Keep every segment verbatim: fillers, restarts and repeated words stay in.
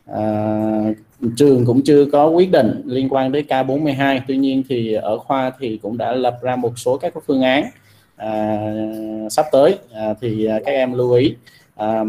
À, trường cũng chưa có quyết định liên quan tới K bốn mươi hai, tuy nhiên thì ở khoa thì cũng đã lập ra một số các phương án à, sắp tới à, thì các em lưu ý. à,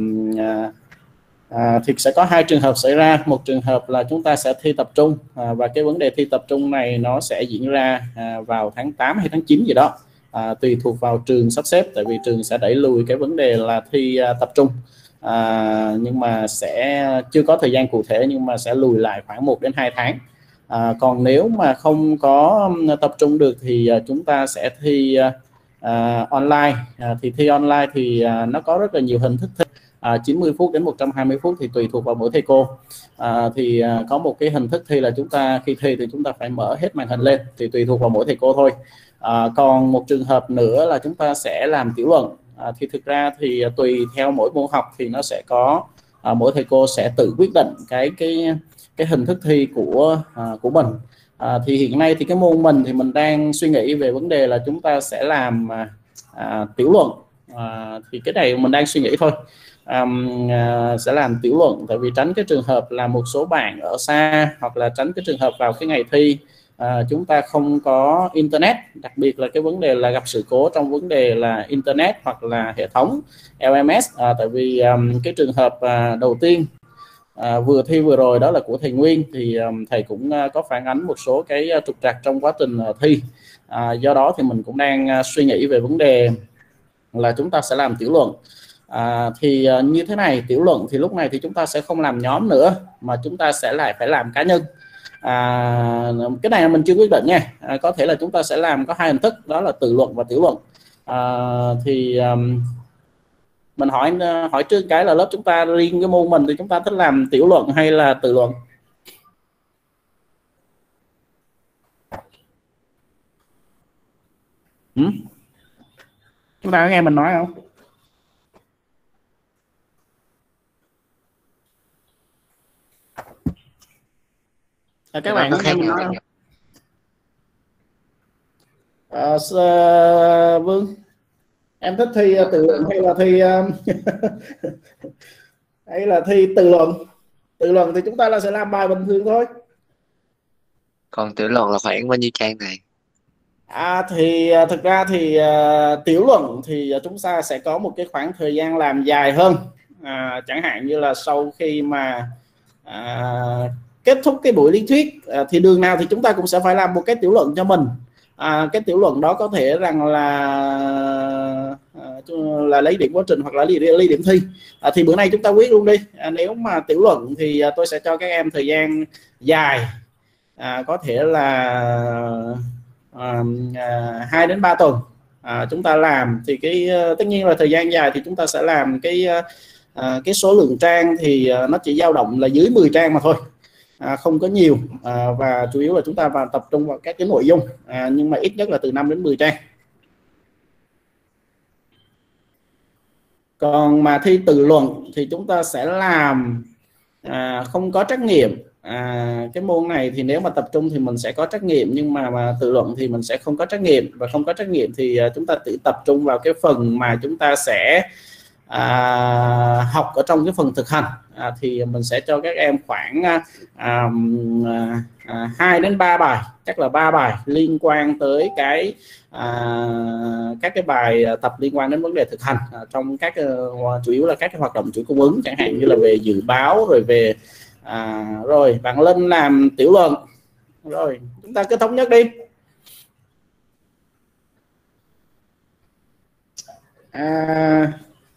à, thì sẽ có hai trường hợp xảy ra. Một trường hợp là chúng ta sẽ thi tập trung à, và cái vấn đề thi tập trung này nó sẽ diễn ra à, vào tháng tám hay tháng chín gì đó, à, tùy thuộc vào trường sắp xếp, tại vì trường sẽ đẩy lùi cái vấn đề là thi à, tập trung. À, nhưng mà sẽ chưa có thời gian cụ thể, nhưng mà sẽ lùi lại khoảng một đến hai tháng. À, còn nếu mà không có tập trung được thì à, chúng ta sẽ thi à, online. À, thì thi online thì à, nó có rất là nhiều hình thức thi, à, chín mươi phút đến một trăm hai mươi phút thì tùy thuộc vào mỗi thầy cô. À, thì à, có một cái hình thức thi là chúng ta khi thi thì chúng ta phải mở hết màn hình lên, thì tùy thuộc vào mỗi thầy cô thôi. À, còn một trường hợp nữa là chúng ta sẽ làm tiểu luận. À, thì thực ra thì tùy theo mỗi môn học thì nó sẽ có à, mỗi thầy cô sẽ tự quyết định cái cái cái hình thức thi của à, của mình. À, thì hiện nay thì cái môn mình thì mình đang suy nghĩ về vấn đề là chúng ta sẽ làm à, à, tiểu luận. À, thì cái này mình đang suy nghĩ thôi. À, à, sẽ làm tiểu luận, tại vì tránh cái trường hợp là một số bạn ở xa, hoặc là tránh cái trường hợp vào cái ngày thi À, chúng ta không có internet, đặc biệt là cái vấn đề là gặp sự cố trong vấn đề là internet hoặc là hệ thống L M S. À, tại vì um, cái trường hợp à, đầu tiên à, vừa thi vừa rồi đó là của thầy Nguyên, thì um, thầy cũng uh, có phản ánh một số cái uh, trục trặc trong quá trình uh, thi. À, do đó thì mình cũng đang uh, suy nghĩ về vấn đề là chúng ta sẽ làm tiểu luận. À, thì uh, như thế này, tiểu luận thì lúc này thì chúng ta sẽ không làm nhóm nữa, mà chúng ta sẽ lại phải làm cá nhân. À, cái này mình chưa quyết định nha. À, có thể là chúng ta sẽ làm có hai hình thức, đó là tự luận và tiểu luận. À, thì um, mình hỏi hỏi trước cái là lớp chúng ta riêng cái môn mình thì chúng ta thích làm tiểu luận hay là tự luận? Ừ? Chúng ta có nghe mình nói không? À, các bạn có nghe mình nói không? À, Vương, em thích thi tự luận hay là thi hay là thi tự luận? Tự luận thì chúng ta là sẽ làm bài bình thường thôi. Còn tiểu luận là khoảng bao nhiêu trang này? À, thì thực ra thì uh, tiểu luận thì chúng ta sẽ có một cái khoảng thời gian làm dài hơn. À, chẳng hạn như là sau khi mà à, kết thúc cái buổi lý thuyết à, thì đường nào thì chúng ta cũng sẽ phải làm một cái tiểu luận cho mình. À, cái tiểu luận đó có thể rằng là à, là lấy điểm quá trình hoặc là lấy, lấy điểm thi. À, thì bữa nay chúng ta quyết luôn đi. À, nếu mà tiểu luận thì à, tôi sẽ cho các em thời gian dài, à, có thể là à, à, hai đến ba tuần à, chúng ta làm. Thì cái tất nhiên là thời gian dài thì chúng ta sẽ làm cái à, cái số lượng trang thì à, nó chỉ dao động là dưới mười trang mà thôi. À, không có nhiều, à, và chủ yếu là chúng ta vào tập trung vào các cái nội dung, à, nhưng mà ít nhất là từ năm đến mười trang. Còn mà thi tự luận thì chúng ta sẽ làm à, không có trắc nghiệm. À, cái môn này thì nếu mà tập trung thì mình sẽ có trắc nghiệm, nhưng mà, mà tự luận thì mình sẽ không có trắc nghiệm. Và không có trắc nghiệm thì à, chúng ta tự tập trung vào cái phần mà chúng ta sẽ à, học ở trong cái phần thực hành. À, thì mình sẽ cho các em khoảng à, à, hai đến ba bài, chắc là ba bài liên quan tới cái à, các cái bài tập liên quan đến vấn đề thực hành à, trong các uh, chủ yếu là các cái hoạt động chuỗi cung ứng, chẳng hạn như là về dự báo, rồi về à, rồi bạn Linh làm tiểu luận, rồi chúng ta cứ thống nhất đi. À,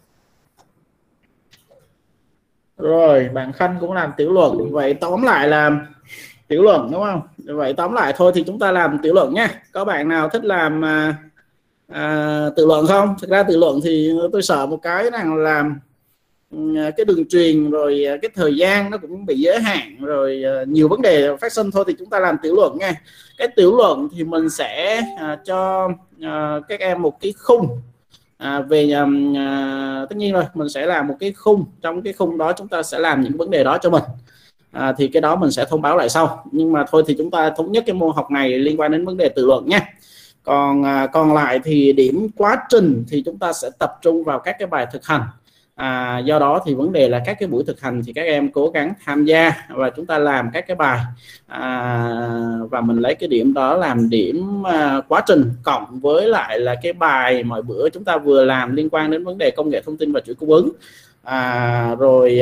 rồi bạn Khanh cũng làm tiểu luận. Vậy tóm lại là tiểu luận, đúng không? Vậy tóm lại thôi thì chúng ta làm tiểu luận nha. Có bạn nào thích làm à, à, tự luận không? Thực ra tự luận thì tôi sợ một cái rằng làm cái đường truyền rồi cái thời gian nó cũng bị giới hạn, rồi nhiều vấn đề phát sinh. Thôi thì chúng ta làm tiểu luận nha. Cái tiểu luận thì mình sẽ à, cho à, các em một cái khung à, về à, tất nhiên rồi mình sẽ làm một cái khung, trong cái khung đó chúng ta sẽ làm những vấn đề đó cho mình. À, thì cái đó mình sẽ thông báo lại sau, nhưng mà thôi thì chúng ta thống nhất cái môn học này liên quan đến vấn đề tự luận nha. Còn à, còn lại thì điểm quá trình thì chúng ta sẽ tập trung vào các cái bài thực hành. À, do đó thì vấn đề là các cái buổi thực hành thì các em cố gắng tham gia và chúng ta làm các cái bài, à, và mình lấy cái điểm đó làm điểm à, quá trình cộng với lại là cái bài mọi bữa chúng ta vừa làm liên quan đến vấn đề công nghệ thông tin và chuỗi cung ứng. À, rồi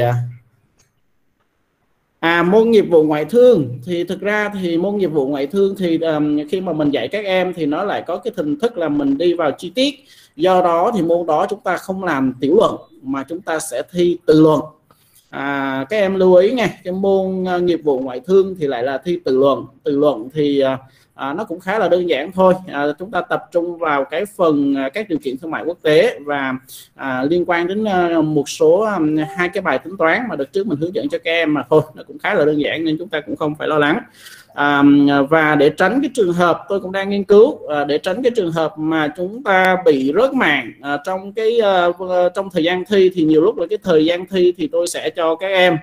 À, môn nghiệp vụ ngoại thương thì thực ra thì môn nghiệp vụ ngoại thương thì um, khi mà mình dạy các em thì nó lại có cái hình thức là mình đi vào chi tiết. Do đó thì môn đó chúng ta không làm tiểu luận mà chúng ta sẽ thi tự luận. À, các em lưu ý nha, cái môn uh, nghiệp vụ ngoại thương thì lại là thi tự luận. Tự luận thì uh, À, nó cũng khá là đơn giản thôi. À, chúng ta tập trung vào cái phần à, các điều kiện thương mại quốc tế và à, liên quan đến à, một số à, hai cái bài tính toán mà đợt trước mình hướng dẫn cho các em mà thôi, nó cũng khá là đơn giản nên chúng ta cũng không phải lo lắng. À, và để tránh cái trường hợp tôi cũng đang nghiên cứu à, để tránh cái trường hợp mà chúng ta bị rớt màn à, trong cái à, trong thời gian thi, thì nhiều lúc là cái thời gian thi thì tôi sẽ cho các em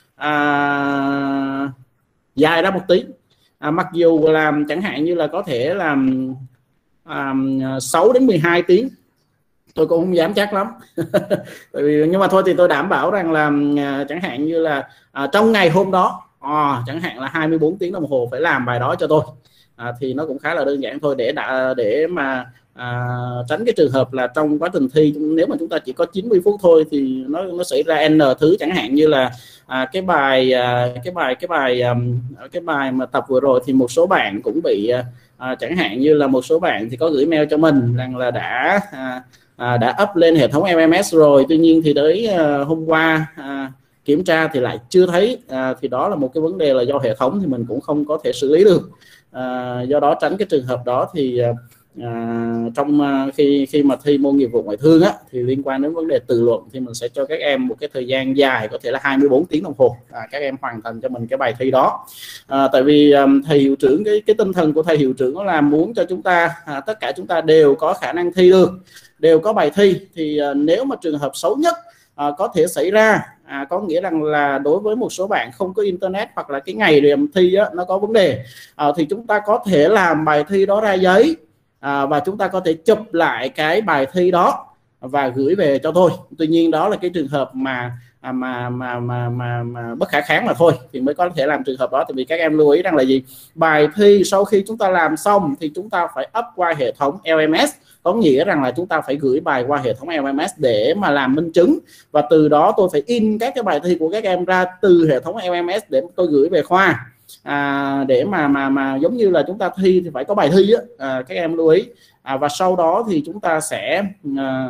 à, dài ra một tí. À, mặc dù làm chẳng hạn như là có thể làm à, sáu đến mười hai tiếng, tôi cũng không dám chắc lắm. Tại vì, nhưng mà thôi thì tôi đảm bảo rằng là à, chẳng hạn như là à, trong ngày hôm đó à, chẳng hạn là hai mươi bốn tiếng đồng hồ phải làm bài đó cho tôi, à, thì nó cũng khá là đơn giản thôi, để đã để mà à, tránh cái trường hợp là trong quá trình thi nếu mà chúng ta chỉ có chín mươi phút thôi thì nó nó xảy ra n thứ, chẳng hạn như là à, cái bài à, cái bài cái bài um, cái bài mà tập vừa rồi thì một số bạn cũng bị à, chẳng hạn như là một số bạn thì có gửi mail cho mình rằng là đã à, à, đã up lên hệ thống L M S rồi, tuy nhiên thì tới à, hôm qua à, kiểm tra thì lại chưa thấy, à, thì đó là một cái vấn đề là do hệ thống thì mình cũng không có thể xử lý được. À, do đó tránh cái trường hợp đó thì À, trong à, khi khi mà thi môn nghiệp vụ ngoại thương á, thì liên quan đến vấn đề tự luận thì mình sẽ cho các em một cái thời gian dài, có thể là hai mươi bốn tiếng đồng hồ, à, các em hoàn thành cho mình cái bài thi đó. À, tại vì à, thầy hiệu trưởng cái cái tinh thần của thầy hiệu trưởng là muốn cho chúng ta à, tất cả chúng ta đều có khả năng thi được, đều có bài thi. Thì à, nếu mà trường hợp xấu nhất à, có thể xảy ra, à, có nghĩa rằng là đối với một số bạn không có internet hoặc là cái ngày điểm thi á, nó có vấn đề, à, thì chúng ta có thể làm bài thi đó ra giấy. À, và chúng ta có thể chụp lại cái bài thi đó và gửi về cho tôi. Tuy nhiên đó là cái trường hợp mà à, mà, mà mà mà mà bất khả kháng mà thôi thì mới có thể làm trường hợp đó. Tại vì các em lưu ý rằng là gì, bài thi sau khi chúng ta làm xong thì chúng ta phải up qua hệ thống L M S, có nghĩa rằng là chúng ta phải gửi bài qua hệ thống L M S để mà làm minh chứng, và từ đó tôi phải in các cái bài thi của các em ra từ hệ thống L M S để tôi gửi về khoa. À, để mà mà mà giống như là chúng ta thi thì phải có bài thi á, à, các em lưu ý. À, và sau đó thì chúng ta sẽ à,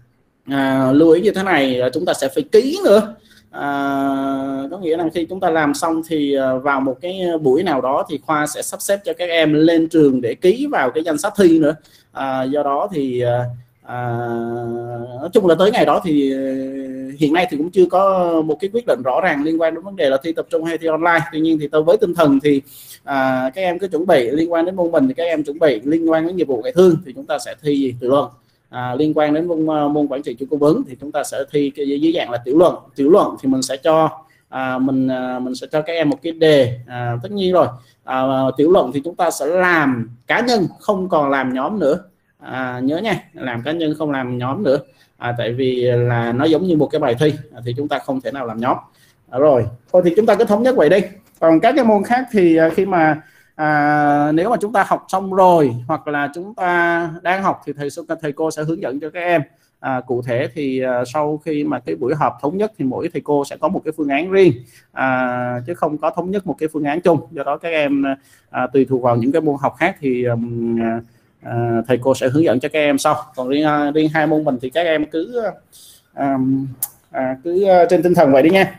à, lưu ý như thế này, chúng ta sẽ phải ký nữa. À, có nghĩa là khi chúng ta làm xong thì vào một cái buổi nào đó thì khoa sẽ sắp xếp cho các em lên trường để ký vào cái danh sách thi nữa. À, do đó thì À, nói chung là tới ngày đó thì hiện nay thì cũng chưa có một cái quyết định rõ ràng liên quan đến vấn đề là thi tập trung hay thi online. Tuy nhiên thì tôi với tinh thần thì à, các em cứ chuẩn bị liên quan đến môn mình thì các em chuẩn bị liên quan đến nghiệp vụ ngoại thương thì chúng ta sẽ thi gì tự luận. À, liên quan đến môn, môn quản trị chuỗi cung ứng thì chúng ta sẽ thi cái dưới dạng là tiểu luận. Tiểu luận thì mình sẽ cho à, mình à, mình sẽ cho các em một cái đề. À, tất nhiên rồi, à, tiểu luận thì chúng ta sẽ làm cá nhân, không còn làm nhóm nữa. À, nhớ nha, làm cá nhân không làm nhóm nữa, à, tại vì là nó giống như một cái bài thi, à, thì chúng ta không thể nào làm nhóm. À, rồi thôi thì chúng ta cứ thống nhất vậy đi. Còn các cái môn khác thì khi mà à, nếu mà chúng ta học xong rồi hoặc là chúng ta đang học thì thầy thầy cô sẽ hướng dẫn cho các em. À, cụ thể thì à, sau khi mà cái buổi họp thống nhất thì mỗi thầy cô sẽ có một cái phương án riêng, à, chứ không có thống nhất một cái phương án chung. Do đó các em à, tùy thuộc vào những cái môn học khác thì um, À, thầy cô sẽ hướng dẫn cho các em sau. Còn riêng riêng hai môn mình thì các em cứ à, à, cứ trên tinh thần vậy đi nha.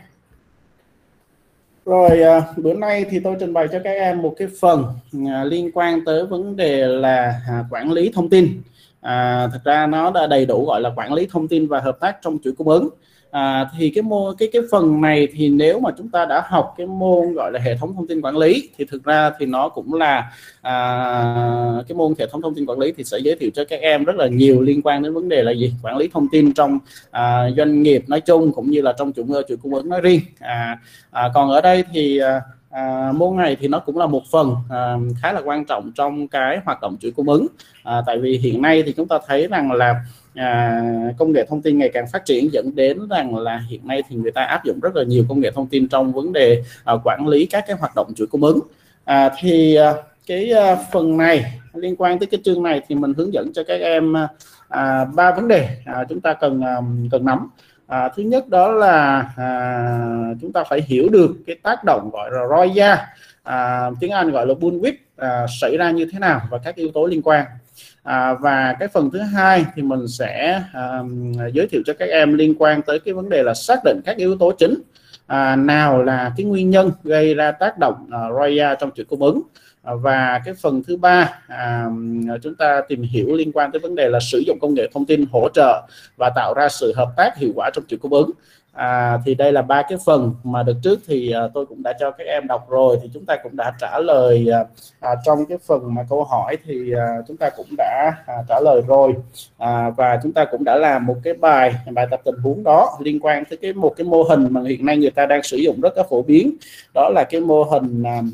Rồi à, bữa nay thì tôi trình bày cho các em một cái phần à, liên quan tới vấn đề là à, quản lý thông tin. À, thật ra nó đã đầy đủ gọi là quản lý thông tin và hợp tác trong chuỗi cung ứng. À, thì cái môn cái cái phần này thì nếu mà chúng ta đã học cái môn gọi là hệ thống thông tin quản lý thì thực ra thì nó cũng là à, cái môn hệ thống thông tin quản lý thì sẽ giới thiệu cho các em rất là nhiều liên quan đến vấn đề là gì, quản lý thông tin trong à, doanh nghiệp nói chung cũng như là trong chuỗi chuỗi cung ứng nói riêng. À, à, còn ở đây thì à, môn này thì nó cũng là một phần à, khá là quan trọng trong cái hoạt động chuỗi cung ứng, à, tại vì hiện nay thì chúng ta thấy rằng là à, công nghệ thông tin ngày càng phát triển, dẫn đến rằng là hiện nay thì người ta áp dụng rất là nhiều công nghệ thông tin trong vấn đề à, quản lý các cái hoạt động chuỗi cung ứng. à, thì à, cái à, phần này liên quan tới cái chương này thì mình hướng dẫn cho các em à, ba vấn đề à, chúng ta cần à, cần nắm. À, thứ nhất đó là à, chúng ta phải hiểu được cái tác động gọi là roi da, à, tiếng Anh gọi là bullwhip, à, xảy ra như thế nào và các yếu tố liên quan. À, và cái phần thứ hai thì mình sẽ à, giới thiệu cho các em liên quan tới cái vấn đề là xác định các yếu tố chính à, nào là cái nguyên nhân gây ra tác động à, roi da trong chuỗi cung ứng. Và cái phần thứ ba à, chúng ta tìm hiểu liên quan tới vấn đề là sử dụng công nghệ thông tin hỗ trợ và tạo ra sự hợp tác hiệu quả trong chuỗi cung ứng. À, thì đây là ba cái phần mà đợt trước thì à, tôi cũng đã cho các em đọc rồi, thì chúng ta cũng đã trả lời à, trong cái phần mà câu hỏi thì à, chúng ta cũng đã à, trả lời rồi, à, và chúng ta cũng đã làm một cái bài bài tập tình huống đó liên quan tới cái một cái mô hình mà hiện nay người ta đang sử dụng rất là phổ biến, đó là cái mô hình à,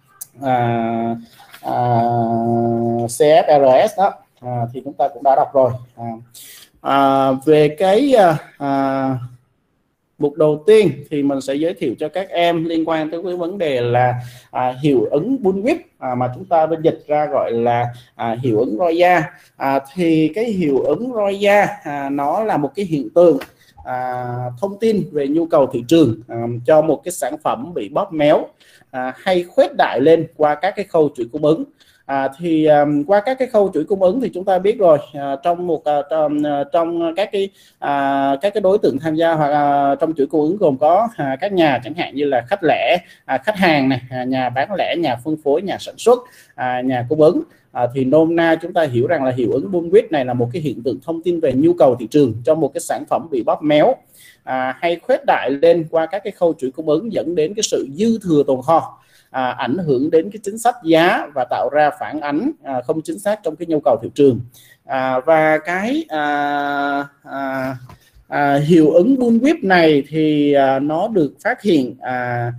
À, à, xê ép rờ ét đó, à, thì chúng ta cũng đã đọc rồi. à, à, về cái à, mục đầu tiên thì mình sẽ giới thiệu cho các em liên quan tới cái vấn đề là à, hiệu ứng bullwhip, à, mà chúng ta bên dịch ra gọi là à, hiệu ứng roi da. à, thì cái hiệu ứng roi da à, nó là một cái hiện tượng à, thông tin về nhu cầu thị trường à, cho một cái sản phẩm bị bóp méo À, hay khuếch đại lên qua các cái khâu chuỗi cung ứng. À, thì um, qua các cái khâu chuỗi cung ứng thì chúng ta biết rồi, à, trong một à, trong, trong các cái à, các cái đối tượng tham gia hoặc à, trong chuỗi cung ứng gồm có à, các nhà chẳng hạn như là khách lẻ, à, khách hàng này, à, nhà bán lẻ, nhà phân phối, nhà sản xuất, à, nhà cung ứng. À, thì nôm na chúng ta hiểu rằng là hiệu ứng bullwhip này là một cái hiện tượng thông tin về nhu cầu thị trường cho một cái sản phẩm bị bóp méo à, hay khuếch đại lên qua các cái khâu chuỗi cung ứng, dẫn đến cái sự dư thừa tồn kho, à, ảnh hưởng đến cái chính sách giá và tạo ra phản ánh à, không chính xác trong cái nhu cầu thị trường. à, và cái à, à, à, hiệu ứng bullwhip này thì à, nó được phát hiện à,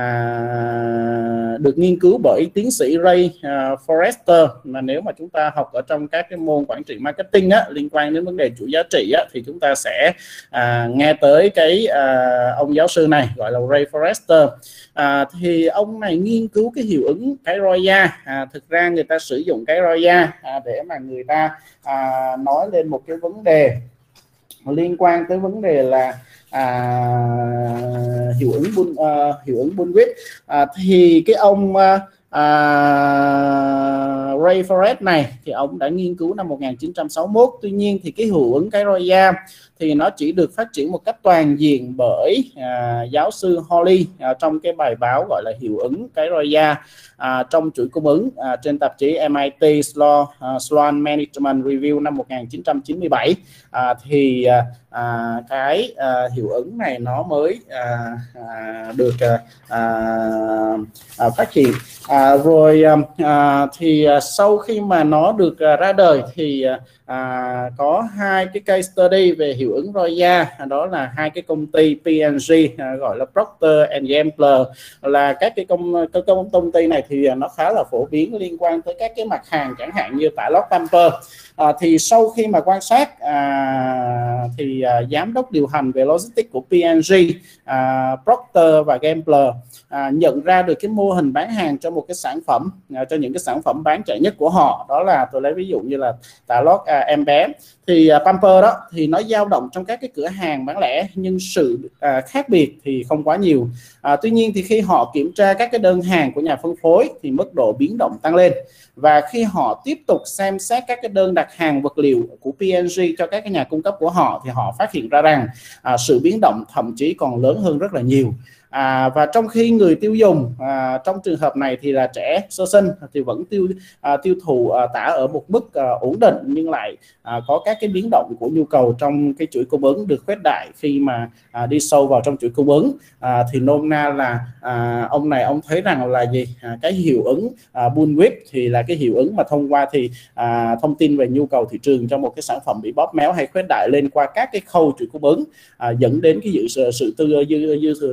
À, được nghiên cứu bởi tiến sĩ Ray uh, Forrester, mà nếu mà chúng ta học ở trong các cái môn quản trị marketing á, liên quan đến vấn đề chuỗi giá trị á, thì chúng ta sẽ à, nghe tới cái à, ông giáo sư này gọi là Ray Forrester. À, thì ông này nghiên cứu cái hiệu ứng cái roi da. À, thực ra người ta sử dụng cái roi da à, để mà người ta à, nói lên một cái vấn đề liên quan tới vấn đề là À, hiệu ứng bull, uh, hiệu ứng bullwhip. À, thì cái ông uh, uh, Ray Forrest này thì ông đã nghiên cứu năm một nghìn chín trăm sáu mươi mốt. Tuy nhiên thì cái hiệu ứng cái roi da thì nó chỉ được phát triển một cách toàn diện bởi à, giáo sư Holly à, trong cái bài báo gọi là hiệu ứng cái roi da à, trong chuỗi cung ứng à, trên tạp chí em i tê Sloan, uh, Sloan Management Review năm một nghìn chín trăm chín mươi bảy. À, thì à, cái à, hiệu ứng này nó mới à, à, được à, à, phát hiện. À, rồi à, thì à, sau khi mà nó được à, ra đời thì à, có hai cái case study về hiệu ứng roi da, đó là hai cái công ty pê and giê à, gọi là Procter and Gamble. Là các cái công cái công công ty này thì nó khá là phổ biến liên quan tới các cái mặt hàng chẳng hạn như tả lót Pampers. À, thì sau khi mà quan sát à, thì à, giám đốc điều hành về logistics của pê and giê, à, Procter và Gamble à, nhận ra được cái mô hình bán hàng cho một cái sản phẩm, à, cho những cái sản phẩm bán chạy nhất của họ, đó là tôi lấy ví dụ như là tả lót à, em bé. Thì à, Pampers đó thì nó dao động trong các cái cửa hàng bán lẻ, nhưng sự à, khác biệt thì không quá nhiều. À, tuy nhiên thì khi họ kiểm tra các cái đơn hàng của nhà phân phối thì mức độ biến động tăng lên, và khi họ tiếp tục xem xét các cái đơn đặt hàng vật liệu của pê and giê cho các cái nhà cung cấp của họ thì họ phát hiện ra rằng à, sự biến động thậm chí còn lớn hơn rất là nhiều. À, và trong khi người tiêu dùng à, trong trường hợp này thì là trẻ sơ sinh thì vẫn tiêu à, tiêu thụ à, tả ở một mức à, ổn định, nhưng lại à, có các cái biến động của nhu cầu trong cái chuỗi cung ứng được khuếch đại khi mà à, đi sâu vào trong chuỗi cung ứng. À, thì nôm na là à, ông này ông thấy rằng là gì à, cái hiệu ứng à, bullwhip thì là cái hiệu ứng mà thông qua thì à, thông tin về nhu cầu thị trường cho một cái sản phẩm bị bóp méo hay khuếch đại lên qua các cái khâu chuỗi cung ứng, à, dẫn đến cái dự sự, sự tư dư, dư thừa tồn kho.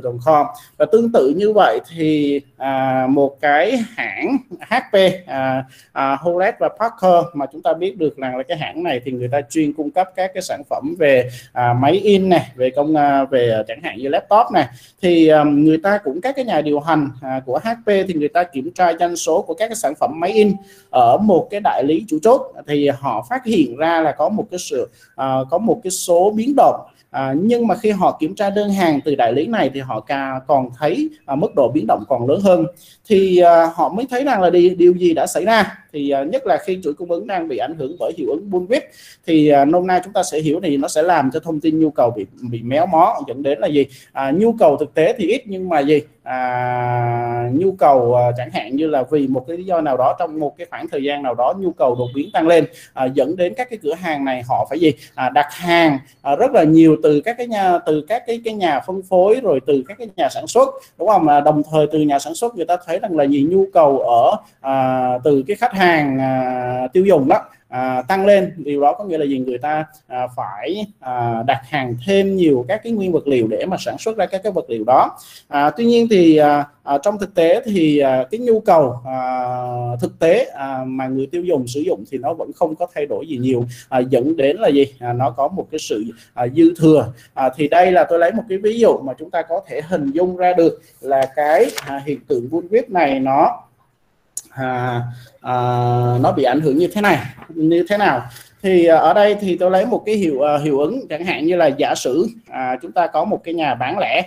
Và tương tự như vậy thì à, một cái hãng hát pê, à, à, Hewlett và Packard mà chúng ta biết được rằng là cái hãng này thì người ta chuyên cung cấp các cái sản phẩm về à, máy in này, về công à, về chẳng hạn như laptop này, thì à, người ta cũng các cái nhà điều hành à, của hát pê thì người ta kiểm tra doanh số của các cái sản phẩm máy in ở một cái đại lý chủ chốt, thì họ phát hiện ra là có một cái sự à, có một cái số biến động. À, nhưng mà khi họ kiểm tra đơn hàng từ đại lý này thì họ ca, còn thấy à, mức độ biến động còn lớn hơn, thì à, họ mới thấy rằng là đi, điều gì đã xảy ra. Thì à, nhất là khi chuỗi cung ứng đang bị ảnh hưởng bởi hiệu ứng bullwhip, thì à, nôm na chúng ta sẽ hiểu thì nó sẽ làm cho thông tin nhu cầu bị bị méo mó, dẫn đến là gì, à, nhu cầu thực tế thì ít, nhưng mà gì à, nhu cầu à, chẳng hạn như là vì một cái lý do nào đó trong một cái khoảng thời gian nào đó nhu cầu đột biến tăng lên, à, dẫn đến các cái cửa hàng này họ phải gì à, đặt hàng à, rất là nhiều từ các cái nhà từ các cái cái nhà phân phối, rồi từ các cái nhà sản xuất, đúng không? Mà đồng thời từ nhà sản xuất người ta thấy rằng là gì, nhu cầu ở à, từ cái khách hàng à, tiêu dùng đó à, tăng lên. Điều đó có nghĩa là gì, người ta à, phải à, đặt hàng thêm nhiều các cái nguyên vật liệu để mà sản xuất ra các cái vật liệu đó. À, tuy nhiên thì à, à, trong thực tế thì à, cái nhu cầu à, thực tế à, mà người tiêu dùng sử dụng thì nó vẫn không có thay đổi gì nhiều, à, dẫn đến là gì à, nó có một cái sự à, dư thừa. À, thì đây là tôi lấy một cái ví dụ mà chúng ta có thể hình dung ra được là cái à, hiện tượng bullwhip này nó à, à, nó bị ảnh hưởng như thế này như thế nào. Thì à, ở đây thì tôi lấy một cái hiệu à, hiệu ứng chẳng hạn như là giả sử à, chúng ta có một cái nhà bán lẻ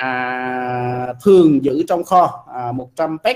à, thường giữ trong kho à, một trăm pack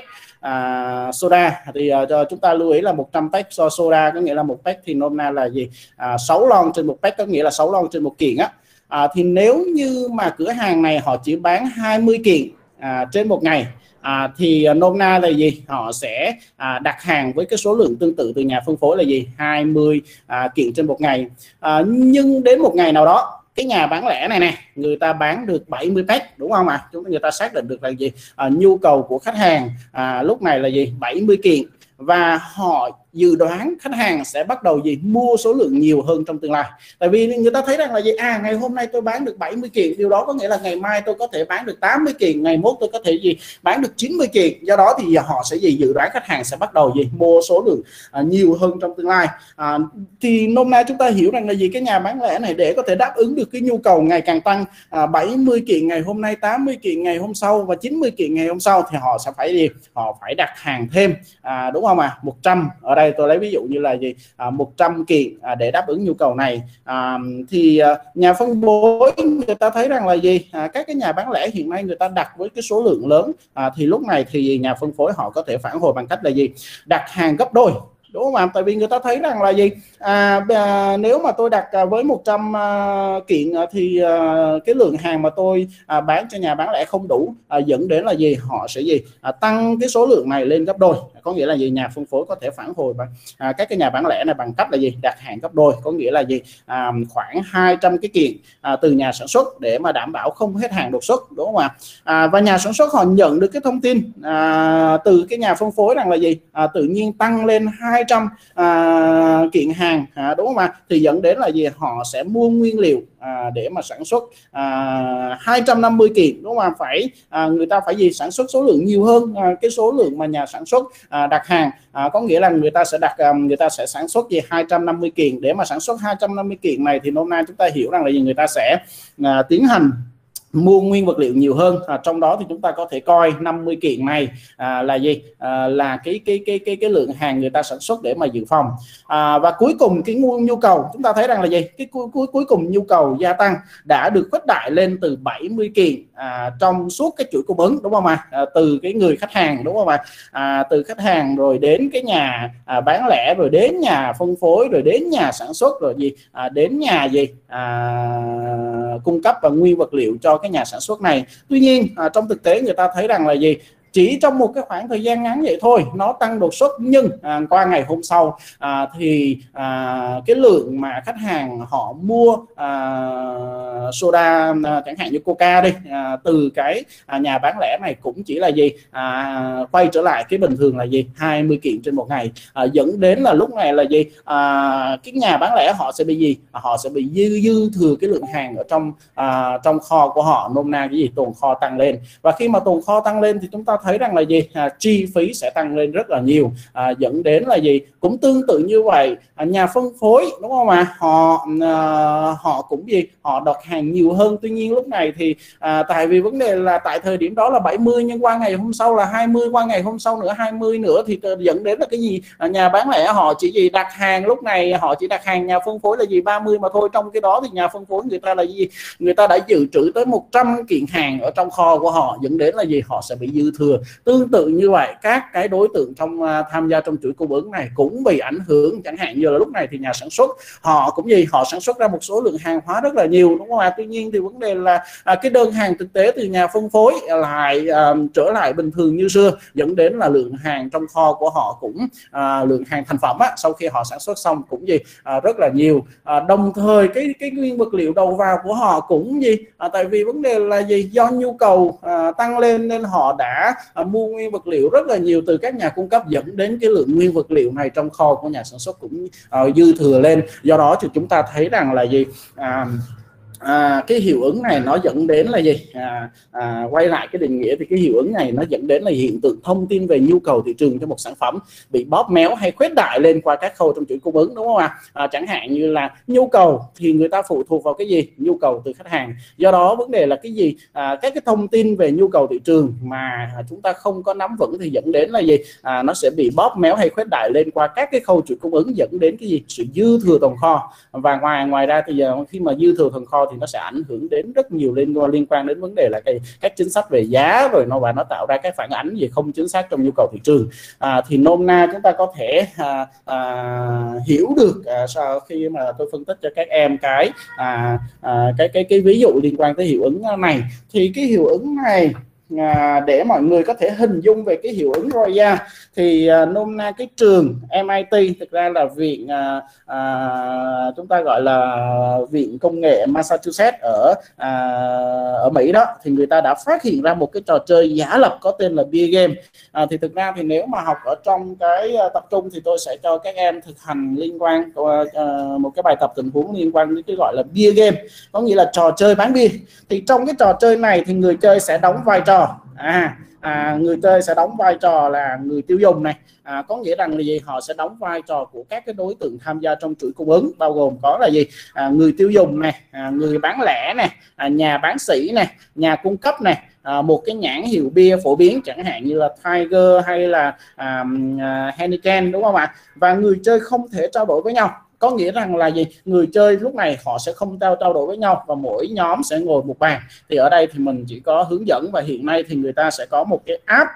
à, soda, thì à, chúng ta lưu ý là một trăm pack so soda có nghĩa là một pack thì nôm na là gì à, sáu lon trên một pack, có nghĩa là sáu lon trên một kiện á. À, thì nếu như mà cửa hàng này họ chỉ bán hai mươi kiện à, trên một ngày, À, thì nôm na là gì, họ sẽ à, đặt hàng với cái số lượng tương tự từ nhà phân phối là gì hai mươi à, kiện trên một ngày. À, nhưng đến một ngày nào đó cái nhà bán lẻ này nè người ta bán được bảy mươi pack, đúng không ạ? À? Chúng người ta xác định được là gì à, nhu cầu của khách hàng à, lúc này là gì bảy mươi kiện, và họ dự đoán khách hàng sẽ bắt đầu gì mua số lượng nhiều hơn trong tương lai. Tại vì người ta thấy rằng là gì à ngày hôm nay tôi bán được bảy mươi kiện, điều đó có nghĩa là ngày mai tôi có thể bán được tám mươi kiện, ngày mốt tôi có thể gì bán được chín mươi kiện. Do đó thì họ sẽ gì dự đoán khách hàng sẽ bắt đầu gì mua số lượng à, nhiều hơn trong tương lai. À, thì nôm na chúng ta hiểu rằng là gì cái nhà bán lẻ này để có thể đáp ứng được cái nhu cầu ngày càng tăng, à, bảy mươi kiện ngày hôm nay, tám mươi kiện ngày hôm sau và chín mươi kiện ngày hôm sau, thì họ sẽ phải gì họ phải đặt hàng thêm, à, đúng không ạ? À? một trăm, ở đây tôi lấy ví dụ như là gì à, một trăm kiện à, để đáp ứng nhu cầu này. À, thì à, nhà phân phối người ta thấy rằng là gì à, các cái nhà bán lẻ hiện nay người ta đặt với cái số lượng lớn, à, thì lúc này thì nhà phân phối họ có thể phản hồi bằng cách là gì đặt hàng gấp đôi, đúng không ạ? Tại vì người ta thấy rằng là gì à, à, nếu mà tôi đặt à, với một trăm à, kiện à, thì à, cái lượng hàng mà tôi à, bán cho nhà bán lẻ không đủ, à, dẫn đến là gì họ sẽ gì à, tăng cái số lượng này lên gấp đôi. Có nghĩa là gì nhà phân phối có thể phản hồi bằng à, các cái nhà bán lẻ này bằng cách là gì đặt hàng gấp đôi, có nghĩa là gì à, khoảng hai trăm cái kiện à, từ nhà sản xuất để mà đảm bảo không hết hàng đột xuất, đúng không ạ? À, và nhà sản xuất họ nhận được cái thông tin à, từ cái nhà phân phối rằng là gì à, tự nhiên tăng lên hai trăm à, kiện hàng, à, đúng không ạ? Thì dẫn đến là gì họ sẽ mua nguyên liệu à, để mà sản xuất à, hai trăm năm mươi kiện, đúng không ạ? Phải à, người ta phải gì sản xuất số lượng nhiều hơn à, cái số lượng mà nhà sản xuất à, đặt hàng, à, có nghĩa là người ta sẽ đặt à, người ta sẽ sản xuất gì hai trăm năm mươi kiện. Để mà sản xuất hai trăm năm mươi kiện này thì nôm na chúng ta hiểu rằng là gì người ta sẽ à, tiến hành mua nguyên vật liệu nhiều hơn, à, trong đó thì chúng ta có thể coi năm mươi kiện này à, là gì à, là cái cái cái cái cái lượng hàng người ta sản xuất để mà dự phòng. À, và cuối cùng cái nhu cầu chúng ta thấy rằng là gì cái cuối cuối cuối cùng nhu cầu gia tăng đã được khuếch đại lên từ bảy mươi kiện à, trong suốt cái chuỗi cung ứng, đúng không ạ? À, từ cái người khách hàng, đúng không ạ? À, từ khách hàng rồi đến cái nhà à, bán lẻ, rồi đến nhà phân phối, rồi đến nhà sản xuất, rồi gì à, đến nhà gì à, cung cấp và nguyên vật liệu cho cái nhà sản xuất này. Tuy nhiên à, trong thực tế người ta thấy rằng là gì chỉ trong một cái khoảng thời gian ngắn vậy thôi nó tăng đột xuất, nhưng à, qua ngày hôm sau à, thì à, cái lượng mà khách hàng họ mua à, soda à, chẳng hạn như Coca đi à, từ cái à, nhà bán lẻ này cũng chỉ là gì à, quay trở lại cái bình thường là gì hai mươi kiện trên một ngày, à, dẫn đến là lúc này là gì à, cái nhà bán lẻ họ sẽ bị gì họ sẽ bị dư dư thừa cái lượng hàng ở trong à, trong kho của họ, nôm na cái gì tồn kho tăng lên. Và khi mà tồn kho tăng lên thì chúng ta thấy rằng là gì à, chi phí sẽ tăng lên rất là nhiều, à, dẫn đến là gì cũng tương tự như vậy, à, nhà phân phối đúng không ạ, họ à, họ cũng gì họ đọt hàng nhiều hơn. Tuy nhiên lúc này thì à, tại vì vấn đề là tại thời điểm đó là bảy mươi, nhưng qua ngày hôm sau là hai mươi, qua ngày hôm sau nữa hai mươi nữa, thì dẫn đến là cái gì à, nhà bán lẻ họ chỉ gì đặt hàng, lúc này họ chỉ đặt hàng nhà phân phối là gì ba mươi mà thôi, trong cái đó thì nhà phân phối người ta là gì người ta đã dự trữ tới một trăm kiện hàng ở trong kho của họ, dẫn đến là gì họ sẽ bị dư thừa. Tương tự như vậy các cái đối tượng trong uh, tham gia trong chuỗi cung ứng này cũng bị ảnh hưởng, chẳng hạn như là lúc này thì nhà sản xuất họ cũng gì họ sản xuất ra một số lượng hàng hóa rất là nhiều đúng không ạ. Tuy nhiên thì vấn đề là à, cái đơn hàng thực tế từ nhà phân phối lại à, trở lại bình thường như xưa, dẫn đến là lượng hàng trong kho của họ cũng à, lượng hàng thành phẩm á, sau khi họ sản xuất xong cũng gì à, rất là nhiều, à, đồng thời cái cái nguyên vật liệu đầu vào của họ cũng gì à, tại vì vấn đề là gì do nhu cầu à, tăng lên nên họ đã à, mua nguyên vật liệu rất là nhiều từ các nhà cung cấp, dẫn đến cái lượng nguyên vật liệu này trong kho của nhà sản xuất cũng à, dư thừa lên. Do đó thì chúng ta thấy rằng là gì à, À, cái hiệu ứng này nó dẫn đến là gì à, à, quay lại cái định nghĩa thì cái hiệu ứng này nó dẫn đến là hiện tượng thông tin về nhu cầu thị trường cho một sản phẩm bị bóp méo hay khuếch đại lên qua các khâu trong chuỗi cung ứng đúng không ạ? À, chẳng hạn như là nhu cầu thì người ta phụ thuộc vào cái gì nhu cầu từ khách hàng, do đó vấn đề là cái gì à, các cái thông tin về nhu cầu thị trường mà chúng ta không có nắm vững thì dẫn đến là gì à, nó sẽ bị bóp méo hay khuếch đại lên qua các cái khâu chuỗi cung ứng, dẫn đến cái gì sự dư thừa tồn kho. Và ngoài ngoài ra thì giờ khi mà dư thừa tồn kho thì nó sẽ ảnh hưởng đến rất nhiều liên liên quan đến vấn đề là cái các chính sách về giá, rồi nó và nó tạo ra các phản ánh gì không chính xác trong nhu cầu thị trường. À, thì nôm na chúng ta có thể à, à, hiểu được à, sau khi mà tôi phân tích cho các em cái à, à, cái cái cái ví dụ liên quan tới hiệu ứng này, thì cái hiệu ứng này À, để mọi người có thể hình dung về cái hiệu ứng Roya thì à, nôm na cái trường em I T thực ra là viện à, à, chúng ta gọi là viện công nghệ Massachusetts ở à, ở Mỹ đó, thì người ta đã phát hiện ra một cái trò chơi giả lập có tên là Beer Game. À, thì thực ra thì nếu mà học ở trong cái uh, tập trung thì tôi sẽ cho các em thực hành liên quan uh, một cái bài tập tình huống liên quan đến cái gọi là Beer Game, có nghĩa là trò chơi bán bia. Thì trong cái trò chơi này thì người chơi sẽ đóng vai trò à, à người chơi sẽ đóng vai trò là người tiêu dùng này, à, có nghĩa rằng là gì họ sẽ đóng vai trò của các cái đối tượng tham gia trong chuỗi cung ứng, bao gồm có là gì à, người tiêu dùng này, à, người bán lẻ này, à, nhà bán sỉ này, nhà cung cấp này, à, một cái nhãn hiệu bia phổ biến chẳng hạn như là Tiger hay là à, à, Heineken đúng không ạ. Và người chơi không thể trao đổi với nhau, có nghĩa rằng là gì người chơi lúc này họ sẽ không trao trao đổi với nhau và mỗi nhóm sẽ ngồi một bàn. Thì ở đây thì mình chỉ có hướng dẫn, và hiện nay thì người ta sẽ có một cái app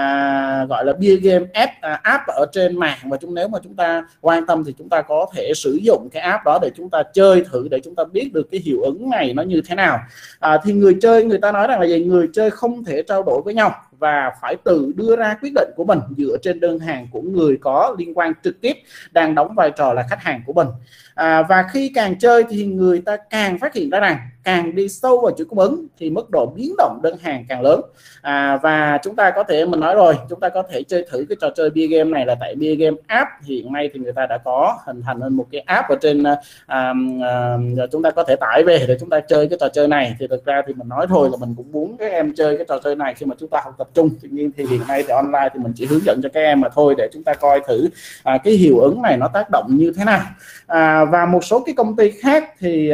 à, gọi là Beer Game app à, app ở trên mạng, và chúng nếu mà chúng ta quan tâm thì chúng ta có thể sử dụng cái app đó để chúng ta chơi thử, để chúng ta biết được cái hiệu ứng này nó như thế nào. À, thì người chơi người ta nói rằng là gì người chơi không thể trao đổi với nhau và phải tự đưa ra quyết định của mình dựa trên đơn hàng của người có liên quan trực tiếp đang đóng vai trò là khách hàng của mình. À, và khi càng chơi thì người ta càng phát hiện ra rằng càng đi sâu vào chuỗi cung ứng thì mức độ biến động đơn hàng càng lớn. À, và chúng ta có thể mình nói rồi chúng ta có thể chơi thử cái trò chơi Beer Game này là tại Beer Game app hiện nay thì người ta đã có hình thành lên một cái app ở trên à, à, chúng ta có thể tải về để chúng ta chơi cái trò chơi này. Thì thực ra thì mình nói thôi là mình cũng muốn các em chơi cái trò chơi này khi mà chúng ta học tập trung, tuy nhiên thì hiện nay thì online thì mình chỉ hướng dẫn cho các em mà thôi, để chúng ta coi thử à, cái hiệu ứng này nó tác động như thế nào. À, và một số cái công ty khác thì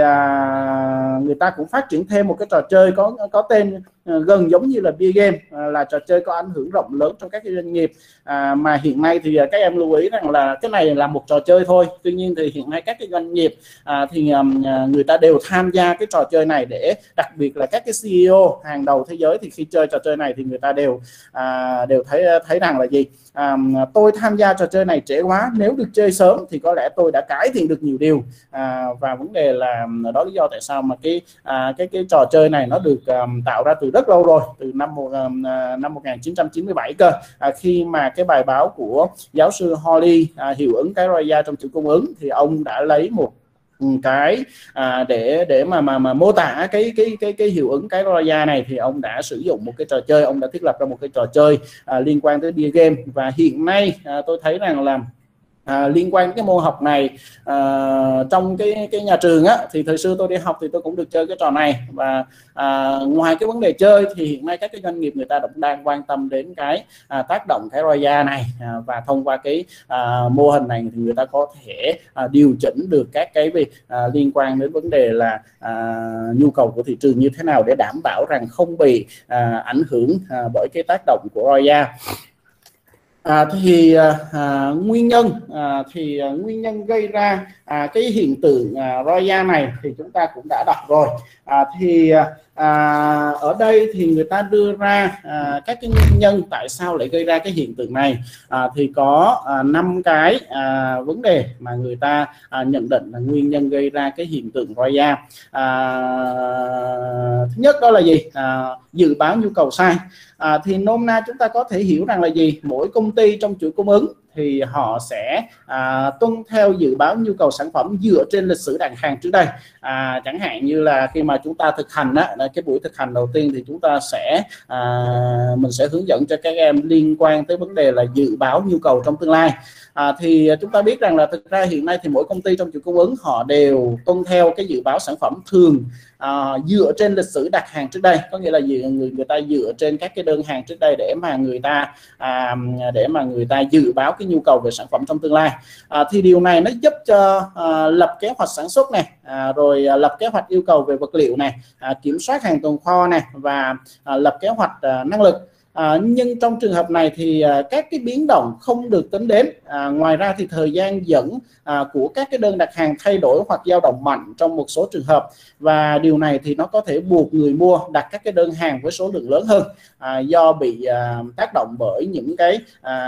à, người ta cũng phát triển thêm một cái trò chơi có có tên à, gần giống như là Beer Game, à, là trò chơi có ảnh hưởng rộng lớn trong các cái doanh nghiệp. À, mà hiện nay thì các em lưu ý rằng là cái này là một trò chơi thôi, tuy nhiên thì hiện nay các cái doanh nghiệp à, thì à, người ta đều tham gia cái trò chơi này, để đặc biệt là các cái C E O hàng đầu thế giới thì khi chơi trò chơi này thì người ta đều à, đều thấy thấy rằng là gì à, tôi tham gia trò chơi này trễ quá, nếu được chơi sớm thì có lẽ tôi đã cải thiện được nhiều điều. À, và vấn đề là đó lý do tại sao mà cái à, cái cái trò chơi này nó được um, tạo ra từ rất rất lâu rồi, từ năm một, năm một nghìn chín trăm chín mươi bảy cơ, à, khi mà cái bài báo của giáo sư Holly à, hiệu ứng cái roi da trong chuỗi cung ứng, thì ông đã lấy một cái à, để để mà mà mà mô tả cái cái cái cái hiệu ứng cái roi da này, thì ông đã sử dụng một cái trò chơi, ông đã thiết lập ra một cái trò chơi à, liên quan tới bia game. Và hiện nay à, tôi thấy rằng là À, liên quan đến cái môn học này à, trong cái cái nhà trường á, thì thời xưa tôi đi học thì tôi cũng được chơi cái trò này. Và à, ngoài cái vấn đề chơi thì hiện nay các cái doanh nghiệp người ta cũng đang quan tâm đến cái à, tác động cái roi da này, à, và thông qua cái à, mô hình này thì người ta có thể à, điều chỉnh được các cái việc à, liên quan đến vấn đề là à, nhu cầu của thị trường như thế nào để đảm bảo rằng không bị à, ảnh hưởng à, bởi cái tác động của roi da. À, thì à, nguyên nhân à, thì à, nguyên nhân gây ra à, cái hiện tượng à, roi da này thì chúng ta cũng đã đọc rồi. À, thì à, ở đây thì người ta đưa ra à, các cái nguyên nhân tại sao lại gây ra cái hiện tượng này. À, thì có năm à, cái à, vấn đề mà người ta à, nhận định là nguyên nhân gây ra cái hiện tượng roi da. À, thứ nhất đó là gì? À, dự báo nhu cầu sai. À, thì nôm na chúng ta có thể hiểu rằng là gì? Mỗi công ty trong chuỗi cung ứng thì họ sẽ à, tuân theo dự báo nhu cầu sản phẩm dựa trên lịch sử đặt hàng trước đây. À, chẳng hạn như là khi mà chúng ta thực hành á, cái buổi thực hành đầu tiên thì chúng ta sẽ à, mình sẽ hướng dẫn cho các em liên quan tới vấn đề là dự báo nhu cầu trong tương lai. À, thì chúng ta biết rằng là thực ra hiện nay thì mỗi công ty trong chuỗi cung ứng họ đều tuân theo cái dự báo sản phẩm thường à, dựa trên lịch sử đặt hàng trước đây, có nghĩa là gì? người người ta dựa trên các cái đơn hàng trước đây để mà người ta à, để mà người ta dự báo cái nhu cầu về sản phẩm trong tương lai. À, thì điều này nó giúp cho à, lập kế hoạch sản xuất này, à, rồi à, lập kế hoạch yêu cầu về vật liệu này, à, kiểm soát hàng tồn kho này, và à, lập kế hoạch à, năng lực. À, nhưng trong trường hợp này thì à, các cái biến động không được tính đến. À, ngoài ra thì thời gian dẫn à, của các cái đơn đặt hàng thay đổi hoặc dao động mạnh trong một số trường hợp, và điều này thì nó có thể buộc người mua đặt các cái đơn hàng với số lượng lớn hơn à, do bị à, tác động bởi những cái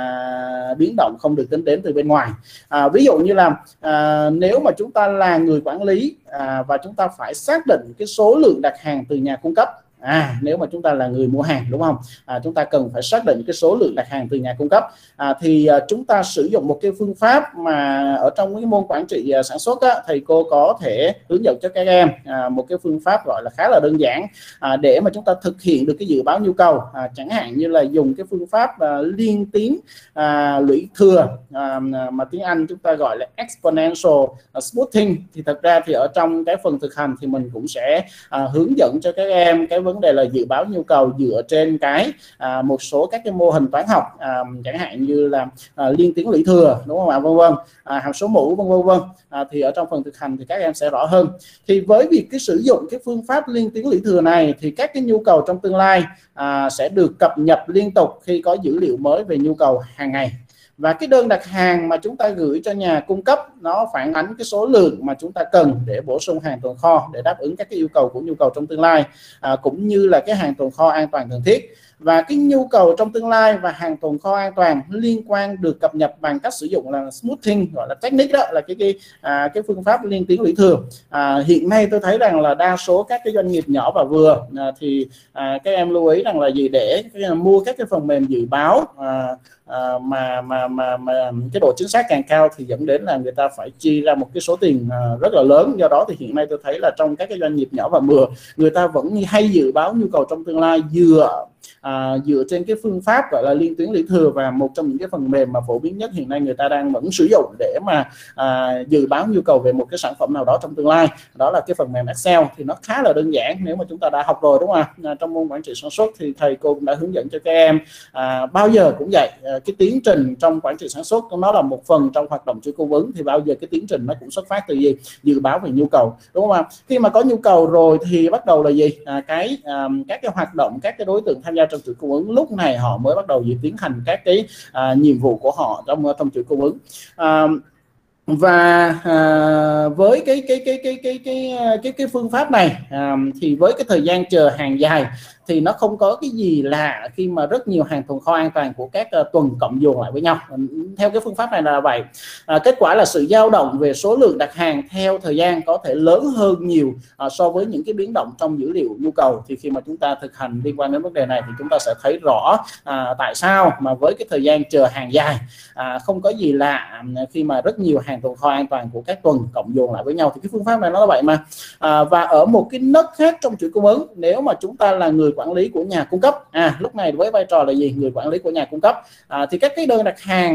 à, biến động không được tính đến từ bên ngoài. À, ví dụ như là à, nếu mà chúng ta là người quản lý à, và chúng ta phải xác định cái số lượng đặt hàng từ nhà cung cấp. À, nếu mà chúng ta là người mua hàng, đúng không? À, chúng ta cần phải xác định cái số lượng đặt hàng từ nhà cung cấp. À, thì à, chúng ta sử dụng một cái phương pháp mà ở trong cái môn quản trị à, sản xuất á, thầy cô có thể hướng dẫn cho các em à, một cái phương pháp gọi là khá là đơn giản à, để mà chúng ta thực hiện được cái dự báo nhu cầu. À, chẳng hạn như là dùng cái phương pháp à, liên tiến à, lũy thừa à, mà tiếng Anh chúng ta gọi là exponential smoothing. Thì thật ra thì ở trong cái phần thực hành thì mình cũng sẽ à, hướng dẫn cho các em cái vấn đề là dự báo nhu cầu dựa trên cái à, một số các cái mô hình toán học, à, chẳng hạn như là à, liên tiến lũy thừa, đúng không ạ, vân vân, à, hàm số mũ, vân vân vân. À, thì ở trong phần thực hành thì các em sẽ rõ hơn. Thì với việc cái sử dụng cái phương pháp liên tiến lũy thừa này thì các cái nhu cầu trong tương lai à, sẽ được cập nhật liên tục khi có dữ liệu mới về nhu cầu hàng ngày. Và cái đơn đặt hàng mà chúng ta gửi cho nhà cung cấp nó phản ánh cái số lượng mà chúng ta cần để bổ sung hàng tồn kho để đáp ứng các cái yêu cầu của nhu cầu trong tương lai, à, cũng như là cái hàng tồn kho an toàn cần thiết. Và cái nhu cầu trong tương lai và hàng tồn kho an toàn liên quan được cập nhật bằng cách sử dụng là smoothing, gọi là technique, đó là cái cái à, cái phương pháp liên tiến lũy thừa. À, hiện nay tôi thấy rằng là đa số các cái doanh nghiệp nhỏ và vừa à, thì à, các em lưu ý rằng là gì, để cái, mua các cái phần mềm dự báo à, à, mà, mà mà mà cái độ chính xác càng cao thì dẫn đến là người ta phải chi ra một cái số tiền à, rất là lớn. Do đó thì hiện nay tôi thấy là trong các cái doanh nghiệp nhỏ và vừa, người ta vẫn hay dự báo nhu cầu trong tương lai dựa À, dựa trên cái phương pháp gọi là liên tuyến lũy thừa. Và một trong những cái phần mềm mà phổ biến nhất hiện nay người ta đang vẫn sử dụng để mà à, dự báo nhu cầu về một cái sản phẩm nào đó trong tương lai, đó là cái phần mềm Excel. Thì nó khá là đơn giản nếu mà chúng ta đã học rồi, đúng không ạ? À, trong môn quản trị sản xuất thì thầy cô cũng đã hướng dẫn cho các em à, bao giờ cũng vậy. À, cái tiến trình trong quản trị sản xuất nó là một phần trong hoạt động chuỗi cung ứng, thì bao giờ cái tiến trình nó cũng xuất phát từ gì? Dự báo về nhu cầu, đúng không ạ? Khi mà có nhu cầu rồi thì bắt đầu là gì? À, cái à, các cái hoạt động, các cái đối tượng tham gia trong chuỗi cung ứng, lúc này họ mới bắt đầu tiến hành các cái à, nhiệm vụ của họ trong trong chuỗi cung ứng. À, và à, với cái cái cái cái cái cái cái cái phương pháp này à, thì với cái thời gian chờ hàng dài thì nó không có cái gì lạ khi mà rất nhiều hàng tồn kho an toàn của các uh, tuần cộng dồn lại với nhau. Theo cái phương pháp này là vậy. À, kết quả là sự dao động về số lượng đặt hàng theo thời gian có thể lớn hơn nhiều à, so với những cái biến động trong dữ liệu nhu cầu. Thì khi mà chúng ta thực hành liên quan đến vấn đề này thì chúng ta sẽ thấy rõ à, tại sao mà với cái thời gian chờ hàng dài à, không có gì lạ khi mà rất nhiều hàng tồn kho an toàn của các tuần cộng dồn lại với nhau. Thì cái phương pháp này nó là vậy mà. À, và ở một cái nấc khác trong chuỗi cung ứng, nếu mà chúng ta là người quản lý của nhà cung cấp, à lúc này với vai trò là gì, người quản lý của nhà cung cấp, à, thì các cái đơn đặt hàng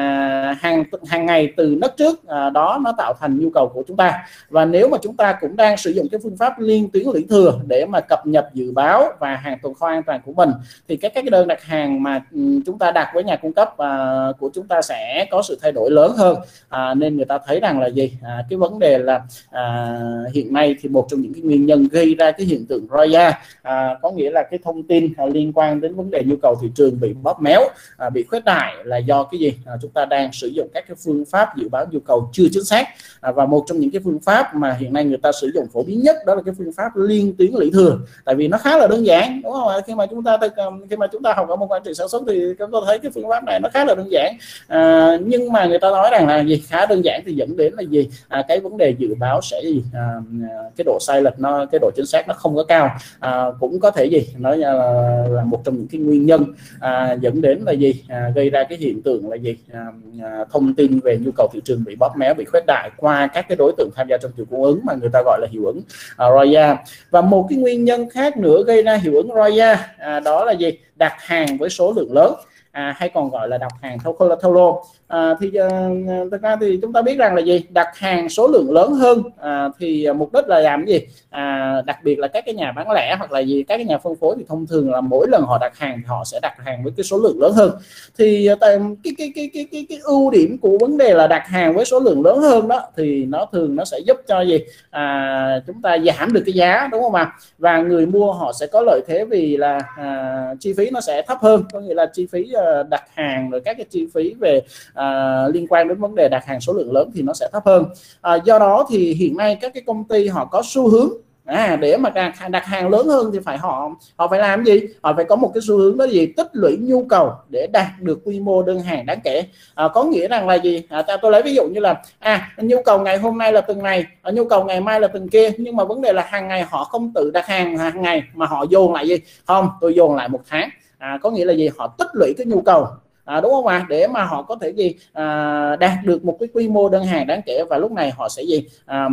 à, hàng hàng ngày từ nấc trước à, đó nó tạo thành nhu cầu của chúng ta. Và nếu mà chúng ta cũng đang sử dụng cái phương pháp liên tuyến lũy thừa để mà cập nhật dự báo và hàng tồn kho an toàn của mình, thì các cái đơn đặt hàng mà chúng ta đặt với nhà cung cấp à, của chúng ta sẽ có sự thay đổi lớn hơn. À, nên người ta thấy rằng là gì, à, cái vấn đề là à, hiện nay thì một trong những cái nguyên nhân gây ra cái hiện tượng roi da, à, có nghĩa là cái thông tin à, liên quan đến vấn đề nhu cầu thị trường bị bóp méo, à, bị khuếch đại là do cái gì, à, chúng ta đang sử dụng các cái phương pháp dự báo nhu cầu chưa chính xác. À, và một trong những cái phương pháp mà hiện nay người ta sử dụng phổ biến nhất đó là cái phương pháp liên tuyến lũy thừa, tại vì nó khá là đơn giản, đúng không ạ? Khi mà chúng ta khi mà chúng ta học ở môn quản trị sản xuất thì chúng ta thấy cái phương pháp này nó khá là đơn giản, à, nhưng mà người ta nói rằng là gì, khá đơn giản thì dẫn đến là gì, à, cái vấn đề dự báo sẽ gì, à, cái độ sai lệch nó, cái độ chính xác nó không có cao, à, cũng có thể gì nói là, là một trong những cái nguyên nhân à, dẫn đến là gì, à, gây ra cái hiện tượng là gì, à, à, thông tin về nhu cầu thị trường bị bóp méo, bị khuếch đại qua các cái đối tượng tham gia trong chuỗi cung ứng mà người ta gọi là hiệu ứng à, roi da. Và một cái nguyên nhân khác nữa gây ra hiệu ứng roi da à, đó là gì, đặt hàng với số lượng lớn, à, hay còn gọi là đặt hàng theo collateral. À, thì uh, thực ra thì chúng ta biết rằng là gì, đặt hàng số lượng lớn hơn à, thì mục đích là làm gì, à, đặc biệt là các cái nhà bán lẻ hoặc là gì các cái nhà phân phối thì thông thường là mỗi lần họ đặt hàng thì họ sẽ đặt hàng với cái số lượng lớn hơn. Thì cái cái cái cái cái cái, cái ưu điểm của vấn đề là đặt hàng với số lượng lớn hơn đó thì nó thường nó sẽ giúp cho gì, à, chúng ta giảm được cái giá, đúng không ạ? Và người mua họ sẽ có lợi thế vì là à, chi phí nó sẽ thấp hơn, có nghĩa là chi phí uh, đặt hàng rồi các cái chi phí về À, liên quan đến vấn đề đặt hàng số lượng lớn thì nó sẽ thấp hơn. À, do đó thì hiện nay các cái công ty họ có xu hướng à, để mà đặt, đặt hàng lớn hơn thì phải họ họ phải làm gì, họ phải có một cái xu hướng đó là gì, tích lũy nhu cầu để đạt được quy mô đơn hàng đáng kể. À, có nghĩa rằng là gì, à, tôi lấy ví dụ như là à nhu cầu ngày hôm nay là từng này, à, nhu cầu ngày mai là từng kia, nhưng mà vấn đề là hàng ngày họ không tự đặt hàng hàng ngày mà họ dồn lại gì, không tôi dồn lại một tháng. À, có nghĩa là gì, họ tích lũy cái nhu cầu. À, đúng không ạ, à? Để mà họ có thể gì à, đạt được một cái quy mô đơn hàng đáng kể, và lúc này họ sẽ gì à,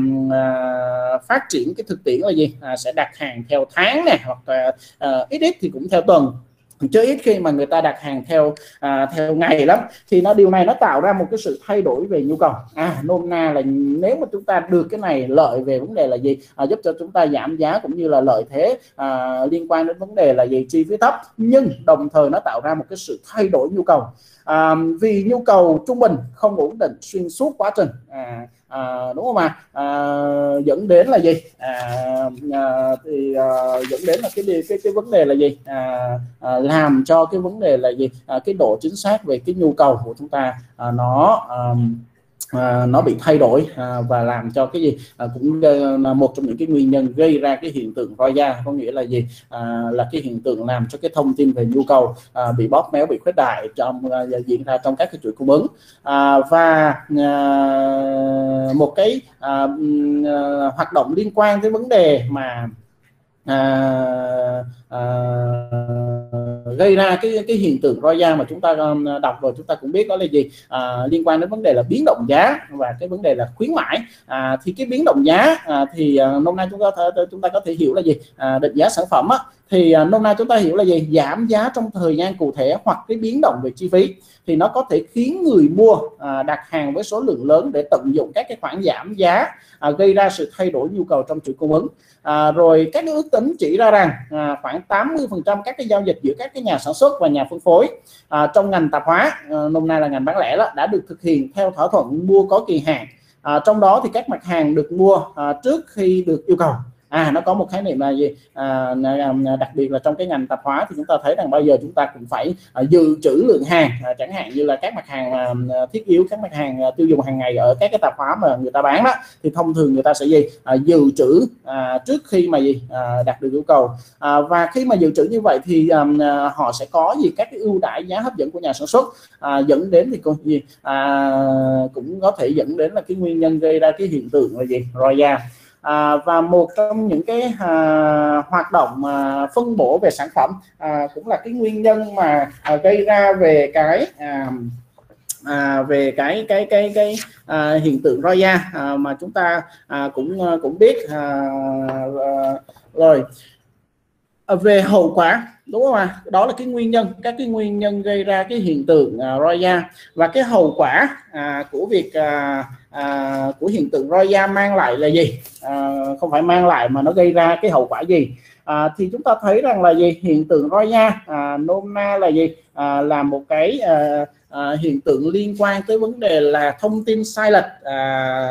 à, phát triển cái thực tiễn là gì, à, sẽ đặt hàng theo tháng này, hoặc là à, ít ít thì cũng theo tuần, chứ ít khi mà người ta đặt hàng theo à, theo ngày lắm. Thì nó điều này nó tạo ra một cái sự thay đổi về nhu cầu. À, nôm na là nếu mà chúng ta được cái này, lợi về vấn đề là gì, à, giúp cho chúng ta giảm giá cũng như là lợi thế à, liên quan đến vấn đề là gì, chi phí thấp, nhưng đồng thời nó tạo ra một cái sự thay đổi nhu cầu. À, vì nhu cầu trung bình không ổn định xuyên suốt quá trình, à, à, đúng không ạ? À, dẫn đến là gì, à, à, thì à, dẫn đến là cái cái cái vấn đề là gì, à, à, làm cho cái vấn đề là gì, à, cái độ chính xác về cái nhu cầu của chúng ta à, nó à, À, nó bị thay đổi à, và làm cho cái gì à, cũng là một trong những cái nguyên nhân gây ra cái hiện tượng roi da, có nghĩa là gì, à, là cái hiện tượng làm cho cái thông tin về nhu cầu à, bị bóp méo, bị khuếch đại trong à, diễn ra trong các cái chuỗi cung ứng. À, và à, một cái à, à, hoạt động liên quan tới vấn đề mà à, à, gây ra cái cái hiện tượng roi da mà chúng ta đọc rồi chúng ta cũng biết đó là gì, à, liên quan đến vấn đề là biến động giá và cái vấn đề là khuyến mãi. À, thì cái biến động giá à, thì à, nôm na chúng ta chúng ta có thể hiểu là gì, à, định giá sản phẩm á, thì à, nôm na chúng ta hiểu là gì, giảm giá trong thời gian cụ thể hoặc cái biến động về chi phí thì nó có thể khiến người mua à, đặt hàng với số lượng lớn để tận dụng các cái khoản giảm giá, à, gây ra sự thay đổi nhu cầu trong chuỗi cung ứng. À, rồi các cái ước tính chỉ ra rằng à, khoảng tám mươi phần trăm các cái giao dịch giữa các cái nhà sản xuất và nhà phân phối à, trong ngành tạp hóa, à, nôm na là ngành bán lẻ đó, đã được thực hiện theo thỏa thuận mua có kỳ hạn. À, trong đó thì các mặt hàng được mua à, trước khi được yêu cầu. À, nó có một khái niệm là gì, à, đặc biệt là trong cái ngành tạp hóa thì chúng ta thấy rằng bao giờ chúng ta cũng phải à, dự trữ lượng hàng, à, chẳng hạn như là các mặt hàng à, thiết yếu, các mặt hàng à, tiêu dùng hàng ngày ở các cái tạp hóa mà người ta bán đó, thì thông thường người ta sẽ gì, à, dự trữ à, trước khi mà gì à, đạt được yêu cầu, à, và khi mà dự trữ như vậy thì à, họ sẽ có gì các cái ưu đãi giá hấp dẫn của nhà sản xuất, à, dẫn đến thì còn gì à, cũng có thể dẫn đến là cái nguyên nhân gây ra cái hiện tượng là gì, roi da. À, và một trong những cái à, hoạt động à, phân bổ về sản phẩm à, cũng là cái nguyên nhân mà à, gây ra về cái à, à, về cái cái cái cái à, hiện tượng roi da à, mà chúng ta à, cũng cũng biết à, à, rồi à, về hậu quả, đúng không ạ? Đó là cái nguyên nhân, các cái nguyên nhân gây ra cái hiện tượng à, roi da, và cái hậu quả à, của việc à, à, của hiện tượng roi da mang lại là gì, à, không phải mang lại mà nó gây ra cái hậu quả gì. À, thì chúng ta thấy rằng là gì, hiện tượng roi da à, nôm na là gì, à, là một cái à, à, hiện tượng liên quan tới vấn đề là thông tin sai lệch à,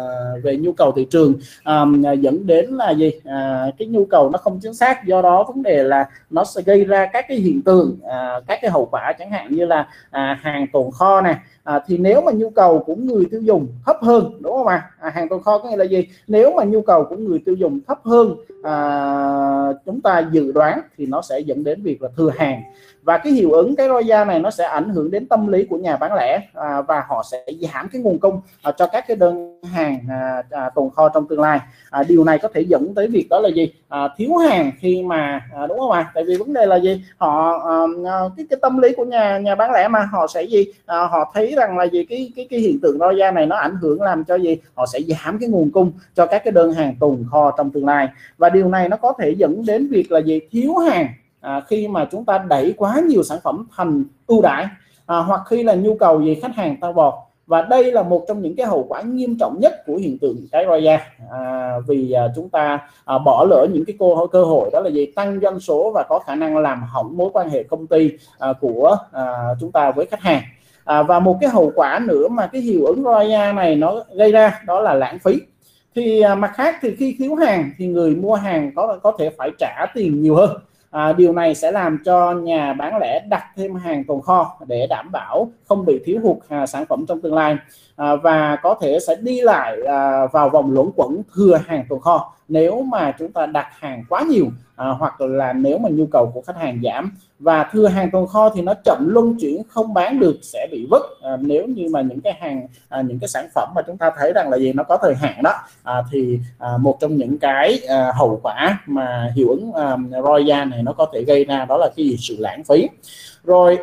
về nhu cầu thị trường, à, dẫn đến là gì, à, cái nhu cầu nó không chính xác, do đó vấn đề là nó sẽ gây ra các cái hiện tượng à, các cái hậu quả, chẳng hạn như là à, hàng tồn kho này. À, thì nếu mà nhu cầu của người tiêu dùng thấp hơn, đúng không ạ? À, hàng tồn kho có nghĩa là gì? Nếu mà nhu cầu của người tiêu dùng thấp hơn à, chúng ta dự đoán thì nó sẽ dẫn đến việc là thừa hàng, và cái hiệu ứng cái roi da này nó sẽ ảnh hưởng đến tâm lý của nhà bán lẻ, à, và họ sẽ giảm cái nguồn cung à, cho các cái đơn hàng à, à, tồn kho trong tương lai. À, điều này có thể dẫn tới việc đó là gì, à, thiếu hàng khi mà à, đúng không ạ? Tại vì vấn đề là gì, họ à, cái cái tâm lý của nhà nhà bán lẻ mà họ sẽ gì, à, họ thấy rằng là gì cái cái cái hiện tượng roi da này nó ảnh hưởng làm cho gì, họ sẽ giảm cái nguồn cung cho các cái đơn hàng tồn kho trong tương lai, và điều này nó có thể dẫn đến việc là gì, thiếu hàng à, khi mà chúng ta đẩy quá nhiều sản phẩm thành ưu đãi, à, hoặc khi là nhu cầu gì khách hàng tăng vọt. Và đây là một trong những cái hậu quả nghiêm trọng nhất của hiện tượng cái roi da, à, vì à, chúng ta à, bỏ lỡ những cái cơ, cơ hội đó là gì, tăng doanh số và có khả năng làm hỏng mối quan hệ công ty à, của à, chúng ta với khách hàng. À, và một cái hậu quả nữa mà cái hiệu ứng roi da này nó gây ra đó là lãng phí. Thì à, mặt khác thì khi thiếu hàng thì người mua hàng có có thể phải trả tiền nhiều hơn. À, điều này sẽ làm cho nhà bán lẻ đặt thêm hàng tồn kho để đảm bảo không bị thiếu hụt à, sản phẩm trong tương lai, à, và có thể sẽ đi lại à, vào vòng luẩn quẩn thừa hàng tồn kho nếu mà chúng ta đặt hàng quá nhiều, à, hoặc là nếu mà nhu cầu của khách hàng giảm. Và thừa hàng tồn kho thì nó chậm luân chuyển, không bán được sẽ bị vứt, à, nếu như mà những cái hàng à, những cái sản phẩm mà chúng ta thấy rằng là gì, nó có thời hạn đó, à, thì à, một trong những cái à, hậu quả mà hiệu ứng à, roi da này nó có thể gây ra đó là cái gì, sự lãng phí. Rồi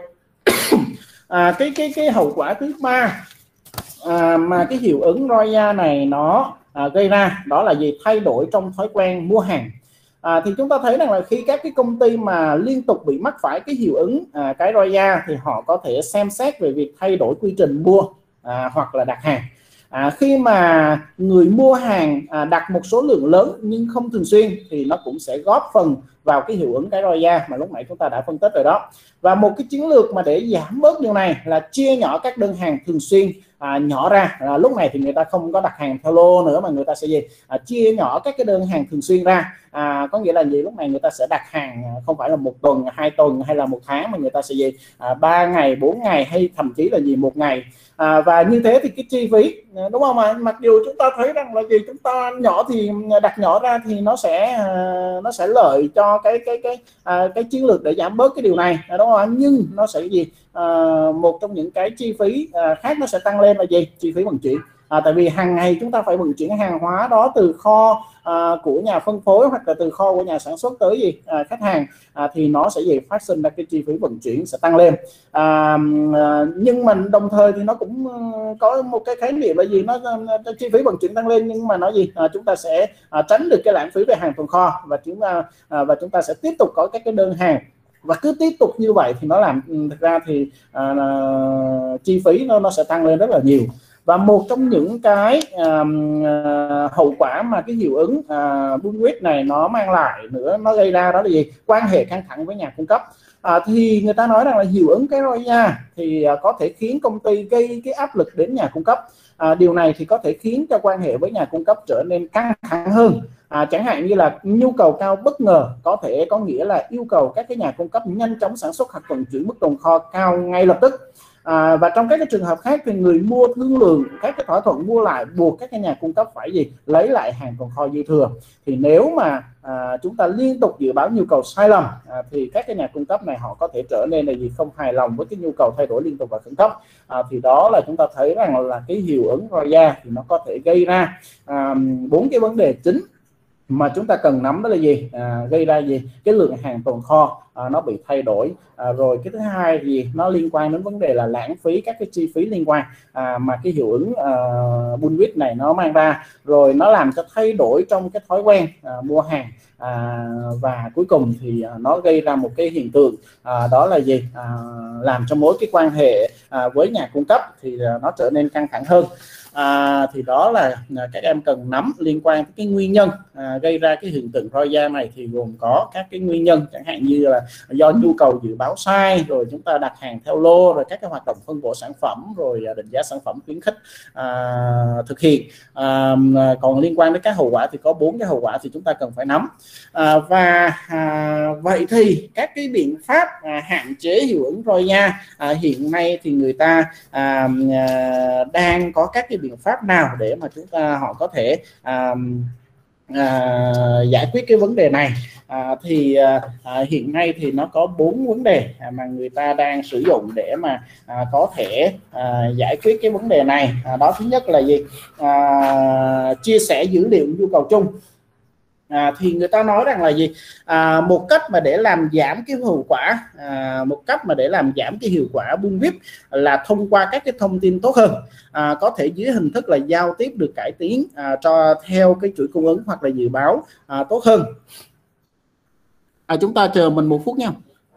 à, cái cái cái hậu quả thứ ba à, mà cái hiệu ứng roi da này nó à, gây ra đó là gì, thay đổi trong thói quen mua hàng. À, thì chúng ta thấy rằng là khi các cái công ty mà liên tục bị mắc phải cái hiệu ứng à, cái roi da thì họ có thể xem xét về việc thay đổi quy trình mua à, hoặc là đặt hàng. À, khi mà người mua hàng à, đặt một số lượng lớn nhưng không thường xuyên thì nó cũng sẽ góp phần vào cái hiệu ứng cái roi da mà lúc nãy chúng ta đã phân tích rồi đó. Và một cái chiến lược mà để giảm bớt điều này là chia nhỏ các đơn hàng thường xuyên à, nhỏ ra. À, lúc này thì người ta không có đặt hàng theo lô nữa mà người ta sẽ gì, à, chia nhỏ các cái đơn hàng thường xuyên ra. À, có nghĩa là gì, lúc này người ta sẽ đặt hàng không phải là một tuần, hai tuần hay là một tháng, mà người ta sẽ gì, à, ba ngày, bốn ngày hay thậm chí là gì một ngày. À, và như thế thì cái chi phí, đúng không ạ? Mặc dù chúng ta thấy rằng là gì, chúng ta nhỏ thì đặt nhỏ ra thì nó sẽ nó sẽ lợi cho cái cái cái à, cái chiến lược để giảm bớt cái điều này, đúng không ạ? Nhưng nó sẽ gì, à, một trong những cái chi phí à, khác nó sẽ tăng lên là gì, chi phí vận chuyển. À, tại vì hàng ngày chúng ta phải vận chuyển hàng hóa đó từ kho à, của nhà phân phối hoặc là từ kho của nhà sản xuất tới gì à, khách hàng, à, thì nó sẽ gì, phát sinh ra cái chi phí vận chuyển sẽ tăng lên. À, à, nhưng mà đồng thời thì nó cũng có một cái khái niệm là gì, nó chi phí vận chuyển tăng lên nhưng mà nó gì, à, chúng ta sẽ à, tránh được cái lãng phí về hàng tồn kho, và chúng ta à, và chúng ta sẽ tiếp tục có các cái đơn hàng, và cứ tiếp tục như vậy thì nó làm thực ra thì à, chi phí nó nó sẽ tăng lên rất là nhiều. Và một trong những cái à, hậu quả mà cái hiệu ứng à, bullwhip này nó mang lại nữa, nó gây ra đó là gì, quan hệ căng thẳng với nhà cung cấp. À, thì người ta nói rằng là hiệu ứng cái roi da thì à, có thể khiến công ty gây cái áp lực đến nhà cung cấp. À, điều này thì có thể khiến cho quan hệ với nhà cung cấp trở nên căng thẳng hơn. À, chẳng hạn như là nhu cầu cao bất ngờ, có thể có nghĩa là yêu cầu các cái nhà cung cấp nhanh chóng sản xuất hoặc vận chuyển mức tồn kho cao ngay lập tức. À, và trong các cái trường hợp khác thì người mua thương lượng các cái thỏa thuận mua lại buộc các cái nhà cung cấp phải gì lấy lại hàng tồn kho dư thừa. Thì nếu mà à, chúng ta liên tục dự báo nhu cầu sai lầm à, thì các cái nhà cung cấp này họ có thể trở nên là gì không hài lòng với cái nhu cầu thay đổi liên tục và khẩn cấp. À, thì đó là chúng ta thấy rằng là cái hiệu ứng roi da thì nó có thể gây ra bốn à, cái vấn đề chính mà chúng ta cần nắm, đó là gì à, gây ra gì cái lượng hàng tồn kho à, nó bị thay đổi. À, rồi cái thứ hai gì nó liên quan đến vấn đề là lãng phí các cái chi phí liên quan à, mà cái hiệu ứng à, bullwhip này nó mang ra, rồi nó làm cho thay đổi trong cái thói quen à, mua hàng. À, và cuối cùng thì à, nó gây ra một cái hiện tượng à, đó là gì à, làm cho mối cái quan hệ à, với nhà cung cấp thì à, nó trở nên căng thẳng hơn. À, thì đó là à, các em cần nắm liên quan tới cái nguyên nhân à, gây ra cái hiện tượng roi da này, thì gồm có các cái nguyên nhân chẳng hạn như là do nhu cầu dự báo sai, rồi chúng ta đặt hàng theo lô, rồi các cái hoạt động phân bổ sản phẩm, rồi à, định giá sản phẩm khuyến khích à, thực hiện. À, còn liên quan đến các hậu quả thì có bốn cái hậu quả thì chúng ta cần phải nắm. À, và à, vậy thì các cái biện pháp à, hạn chế hiệu ứng roi da à, hiện nay thì người ta à, à, đang có các cái biện pháp nào để mà chúng ta họ có thể à, à, giải quyết cái vấn đề này. À, thì à, hiện nay thì nó có bốn vấn đề mà người ta đang sử dụng để mà à, có thể à, giải quyết cái vấn đề này. À, đó thứ nhất là gì à, chia sẻ dữ liệu nhu cầu chung. À, thì người ta nói rằng là gì à, một cách mà để làm giảm cái hiệu quả à, một cách mà để làm giảm cái hiệu quả bullwhip là thông qua các cái thông tin tốt hơn, à, có thể dưới hình thức là giao tiếp được cải tiến à, cho theo cái chuỗi cung ứng hoặc là dự báo à, tốt hơn. À, chúng ta chờ mình một phút nha.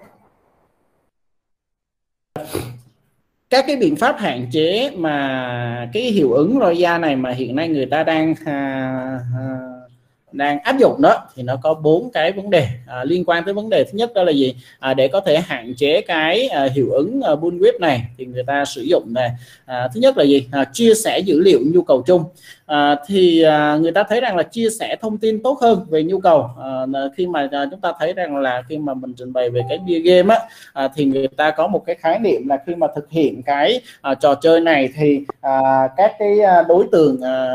Các cái biện pháp hạn chế mà cái hiệu ứng roi da này mà hiện nay người ta đang à, à, đang áp dụng đó thì nó có bốn cái vấn đề à, liên quan tới vấn đề thứ nhất đó là gì à, để có thể hạn chế cái à, hiệu ứng à, bullwhip này thì người ta sử dụng này à, thứ nhất là gì à, chia sẻ dữ liệu nhu cầu chung. À, thì à, người ta thấy rằng là chia sẻ thông tin tốt hơn về nhu cầu. À, khi mà à, chúng ta thấy rằng là khi mà mình trình bày về cái bia game á à, thì người ta có một cái khái niệm là khi mà thực hiện cái à, trò chơi này thì à, các cái đối tượng à,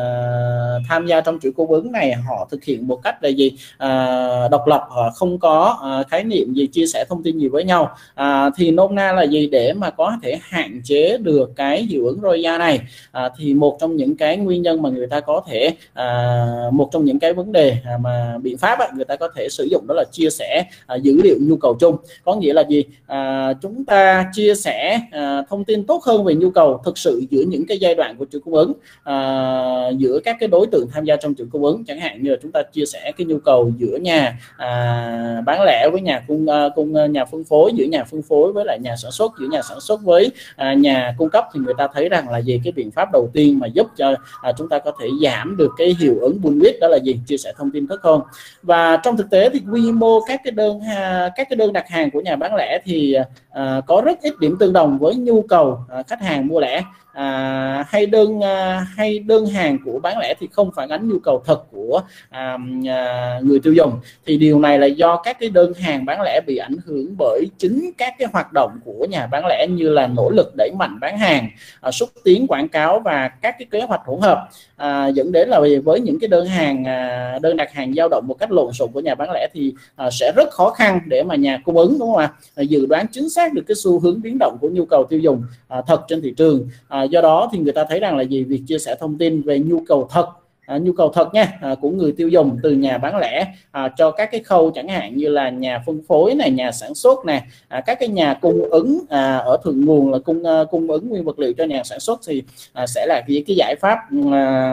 tham gia trong chuỗi cung ứng này họ thực hiện một cách là gì à, độc lập, họ không có à, khái niệm gì chia sẻ thông tin gì với nhau. À, thì nôm na là gì để mà có thể hạn chế được cái hiệu ứng roi da này à, thì một trong những cái nguyên nhân mà người ta có thể à, một trong những cái vấn đề à, mà biện pháp á, người ta có thể sử dụng đó là chia sẻ à, dữ liệu nhu cầu chung. Có nghĩa là gì à, chúng ta chia sẻ à, thông tin tốt hơn về nhu cầu thực sự giữa những cái giai đoạn của chuỗi cung ứng, à, giữa các cái đối tượng tham gia trong chuỗi cung ứng, chẳng hạn như là chúng ta chia sẻ cái nhu cầu giữa nhà à, bán lẻ với nhà cung uh, cung nhà phân phối, giữa nhà phân phối với lại nhà sản xuất, giữa nhà sản xuất với à, nhà cung cấp, thì người ta thấy rằng là gì cái biện pháp đầu tiên mà giúp cho à, chúng ta có thể giảm được cái hiệu ứng bullwhip đó là gì chia sẻ thông tin tốt hơn. Và trong thực tế thì quy mô các cái đơn ha, các cái đơn đặt hàng của nhà bán lẻ thì à, có rất ít điểm tương đồng với nhu cầu à, khách hàng mua lẻ. À, hay đơn à, hay đơn hàng của bán lẻ thì không phản ánh nhu cầu thật của à, à, người tiêu dùng. Thì điều này là do các cái đơn hàng bán lẻ bị ảnh hưởng bởi chính các cái hoạt động của nhà bán lẻ, như là nỗ lực đẩy mạnh bán hàng, à, xúc tiến quảng cáo và các cái kế hoạch hỗn hợp, à, dẫn đến là với những cái đơn hàng à, đơn đặt hàng dao động một cách lộn xộn của nhà bán lẻ thì à, sẽ rất khó khăn để mà nhà cung ứng, đúng không ạ, à, dự đoán chính xác được cái xu hướng biến động của nhu cầu tiêu dùng à, thật trên thị trường. À, do đó thì người ta thấy rằng là gì việc chia sẻ thông tin về nhu cầu thật À, nhu cầu thật nha à, của người tiêu dùng từ nhà bán lẻ à, cho các cái khâu chẳng hạn như là nhà phân phối này, nhà sản xuất này, à, các cái nhà cung ứng à, ở thượng nguồn là cung uh, cung ứng nguyên vật liệu cho nhà sản xuất thì à, sẽ là cái, cái giải pháp à,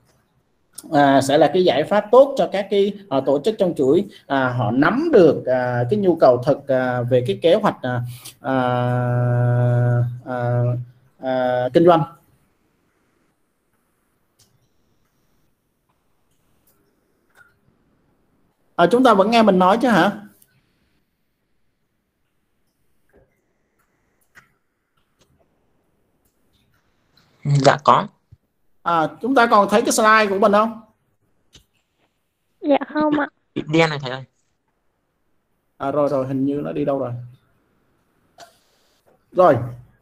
À, sẽ là cái giải pháp tốt cho các cái à, tổ chức trong chuỗi, à, họ nắm được à, cái nhu cầu thật à, về cái kế hoạch à, à, à, à, kinh doanh. À, chúng ta vẫn nghe mình nói chứ hả? Dạ có. À, chúng ta còn thấy cái slide của mình không? Dạ không ạ. Điểm đen này thầy ơi. À, rồi rồi hình như nó đi đâu rồi. Rồi.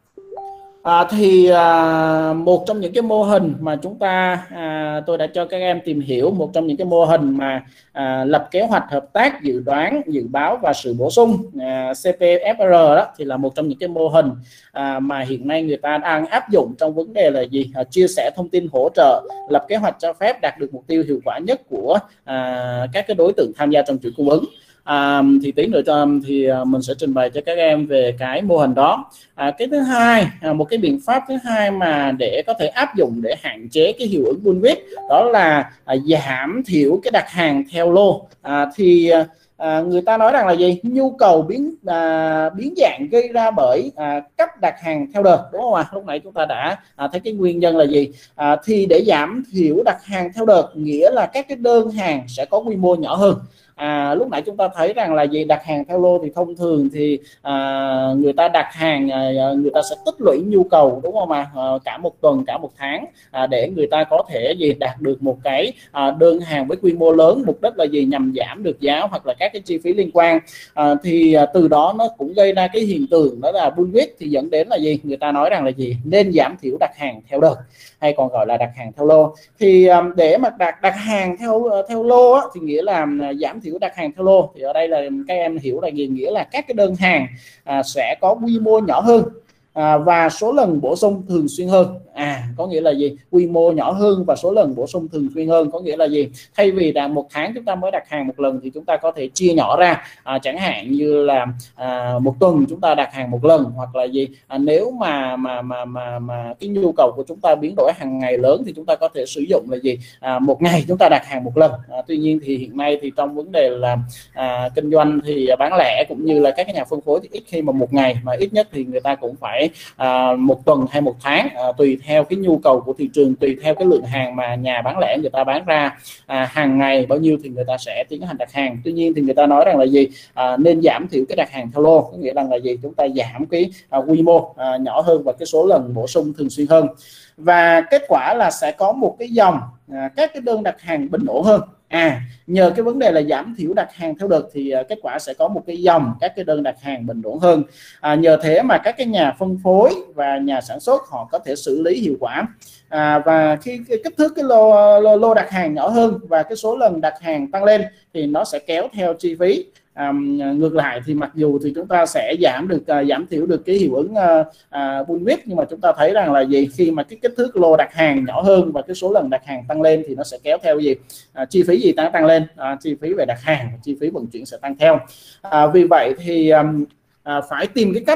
À, thì à, một trong những cái mô hình mà chúng ta à, tôi đã cho các em tìm hiểu, một trong những cái mô hình mà à, lập kế hoạch hợp tác, dự đoán, dự báo và sự bổ sung à, xê pê ép rờ đó, thì là một trong những cái mô hình à, mà hiện nay người ta đang áp dụng trong vấn đề là gì, à, chia sẻ thông tin, hỗ trợ, lập kế hoạch cho phép đạt được mục tiêu hiệu quả nhất của à, các cái đối tượng tham gia trong chuỗi cung ứng. À, thì tí nữa cho thì mình sẽ trình bày cho các em về cái mô hình đó. À, cái thứ hai, à, một cái biện pháp thứ hai mà để có thể áp dụng để hạn chế cái hiệu ứng Bullwhip, đó là à, giảm thiểu cái đặt hàng theo lô. À, thì à, người ta nói rằng là gì, nhu cầu biến à, biến dạng gây ra bởi à, cách đặt hàng theo đợt, đúng không ạ? À? Lúc nãy chúng ta đã à, thấy cái nguyên nhân là gì. À, thì để giảm thiểu đặt hàng theo đợt nghĩa là các cái đơn hàng sẽ có quy mô nhỏ hơn. À, lúc nãy chúng ta thấy rằng là gì, đặt hàng theo lô thì thông thường thì à, người ta đặt hàng, à, người ta sẽ tích lũy nhu cầu, đúng không ạ? À, cả một tuần, cả một tháng, à, để người ta có thể gì đạt được một cái à, đơn hàng với quy mô lớn. Mục đích là gì, nhằm giảm được giá hoặc là các cái chi phí liên quan. À, thì à, từ đó nó cũng gây ra cái hiện tượng đó là Bullwhip, thì dẫn đến là gì, người ta nói rằng là gì, nên giảm thiểu đặt hàng theo đợt hay còn gọi là đặt hàng theo lô. Thì à, để mà đặt đặt hàng theo theo lô á, thì nghĩa là à, giảm thiểu đặt hàng theo lô, thì ở đây là các em hiểu là gì, nghĩa là các cái đơn hàng à, sẽ có quy mô nhỏ hơn à, và số lần bổ sung thường xuyên hơn. À, có nghĩa là gì, quy mô nhỏ hơn và số lần bổ sung thường xuyên hơn, có nghĩa là gì, thay vì là một tháng chúng ta mới đặt hàng một lần thì chúng ta có thể chia nhỏ ra, à, chẳng hạn như là à, một tuần chúng ta đặt hàng một lần, hoặc là gì, à, nếu mà mà mà mà mà cái nhu cầu của chúng ta biến đổi hàng ngày lớn thì chúng ta có thể sử dụng là gì, à, một ngày chúng ta đặt hàng một lần. À, tuy nhiên thì hiện nay thì trong vấn đề là à, kinh doanh thì bán lẻ cũng như là các cái nhà phân phối thì ít khi mà một ngày, mà ít nhất thì người ta cũng phải à, một tuần hay một tháng, à, tùy theo cái nhu cầu của thị trường, tùy theo cái lượng hàng mà nhà bán lẻ người ta bán ra à, hàng ngày bao nhiêu thì người ta sẽ tiến hành đặt hàng. Tuy nhiên thì người ta nói rằng là gì, à, nên giảm thiểu cái đặt hàng theo lô, có nghĩa rằng là gì, chúng ta giảm cái à, quy mô à, nhỏ hơn và cái số lần bổ sung thường xuyên hơn, và kết quả là sẽ có một cái dòng à, các cái đơn đặt hàng bình ổn hơn. À, nhờ cái vấn đề là giảm thiểu đặt hàng theo đợt thì uh, kết quả sẽ có một cái dòng các cái đơn đặt hàng bình ổn hơn. À, nhờ thế mà các cái nhà phân phối và nhà sản xuất họ có thể xử lý hiệu quả. À, và khi cái kích thước cái lô, lô lô đặt hàng nhỏ hơn và cái số lần đặt hàng tăng lên thì nó sẽ kéo theo chi phí. À, ngược lại thì mặc dù thì chúng ta sẽ giảm được uh, giảm thiểu được cái hiệu ứng uh, uh, Bullwhip, nhưng mà chúng ta thấy rằng là gì, khi mà cái kích thước lô đặt hàng nhỏ hơn và cái số lần đặt hàng tăng lên thì nó sẽ kéo theo gì, uh, chi phí gì tăng tăng lên, uh, chi phí về đặt hàng, chi phí vận chuyển sẽ tăng theo. Uh, vì vậy thì um, uh, phải tìm cái cách.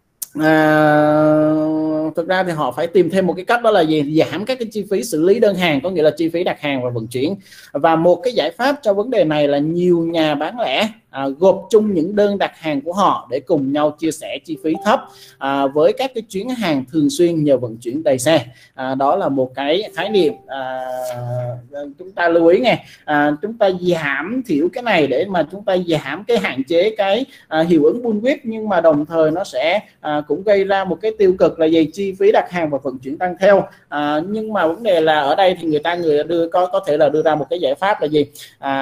À, thực ra thì họ phải tìm thêm một cái cách, đó là gì, giảm các cái chi phí xử lý đơn hàng, có nghĩa là chi phí đặt hàng và vận chuyển. Và một cái giải pháp cho vấn đề này là nhiều nhà bán lẻ à, gộp chung những đơn đặt hàng của họ để cùng nhau chia sẻ chi phí thấp à, với các cái chuyến hàng thường xuyên nhờ vận chuyển đầy xe. À, đó là một cái khái niệm à, chúng ta lưu ý nghe. À, chúng ta giảm thiểu cái này để mà chúng ta giảm cái hạn chế cái à, hiệu ứng Bullwhip, nhưng mà đồng thời nó sẽ à, cũng gây ra một cái tiêu cực là gì, chi phí đặt hàng và vận chuyển tăng theo. À, nhưng mà vấn đề là ở đây thì người ta người đưa có có thể là đưa ra một cái giải pháp là gì, à,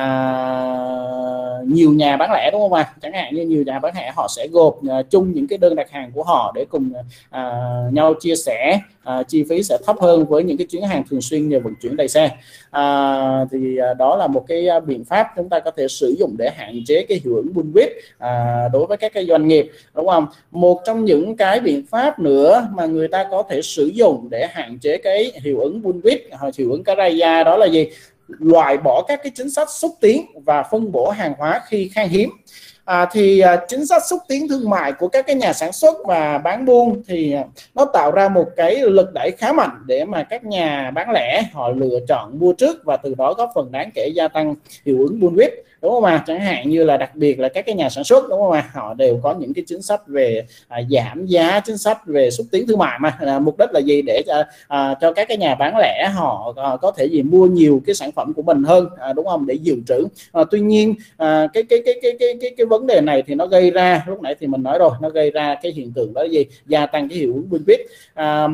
nhiều nhà bán lẻ, đúng không ạ? À? Chẳng hạn như nhiều nhà bán lẻ họ sẽ gộp uh, chung những cái đơn đặt hàng của họ để cùng uh, nhau chia sẻ, uh, chi phí sẽ thấp hơn với những cái chuyến hàng thường xuyên nhờ vận chuyển đầy xe. Uh, thì uh, đó là một cái uh, biện pháp chúng ta có thể sử dụng để hạn chế cái hiệu ứng Bullwhip uh, đối với các cái doanh nghiệp, đúng không? Một trong những cái biện pháp nữa mà người ta có thể sử dụng để hạn chế cái hiệu ứng Bullwhip hoặc hiệu ứng Karaya, đó là gì? Loại bỏ các cái chính sách xúc tiến và phân bổ hàng hóa khi khan hiếm. À, thì à, chính sách xúc tiến thương mại của các cái nhà sản xuất và bán buôn thì à, nó tạo ra một cái lực đẩy khá mạnh để mà các nhà bán lẻ họ lựa chọn mua trước, và từ đó góp phần đáng kể gia tăng hiệu ứng Bullwhip. đúng không ạ? Chẳng hạn như là đặc biệt là các cái nhà sản xuất, đúng không ạ? Họ đều có những cái chính sách về à, giảm giá, chính sách về xúc tiến thương mại mà à, mục đích là gì? Để à, à, cho các cái nhà bán lẻ họ à, có thể gì mua nhiều cái sản phẩm của mình hơn, à, đúng không? Để dự trữ. À, tuy nhiên à, cái, cái cái cái cái cái cái vấn đề này thì nó gây ra, lúc nãy thì mình nói rồi, nó gây ra cái hiện tượng đó là gì? Gia tăng cái hiệu ứng Bullwhip. À,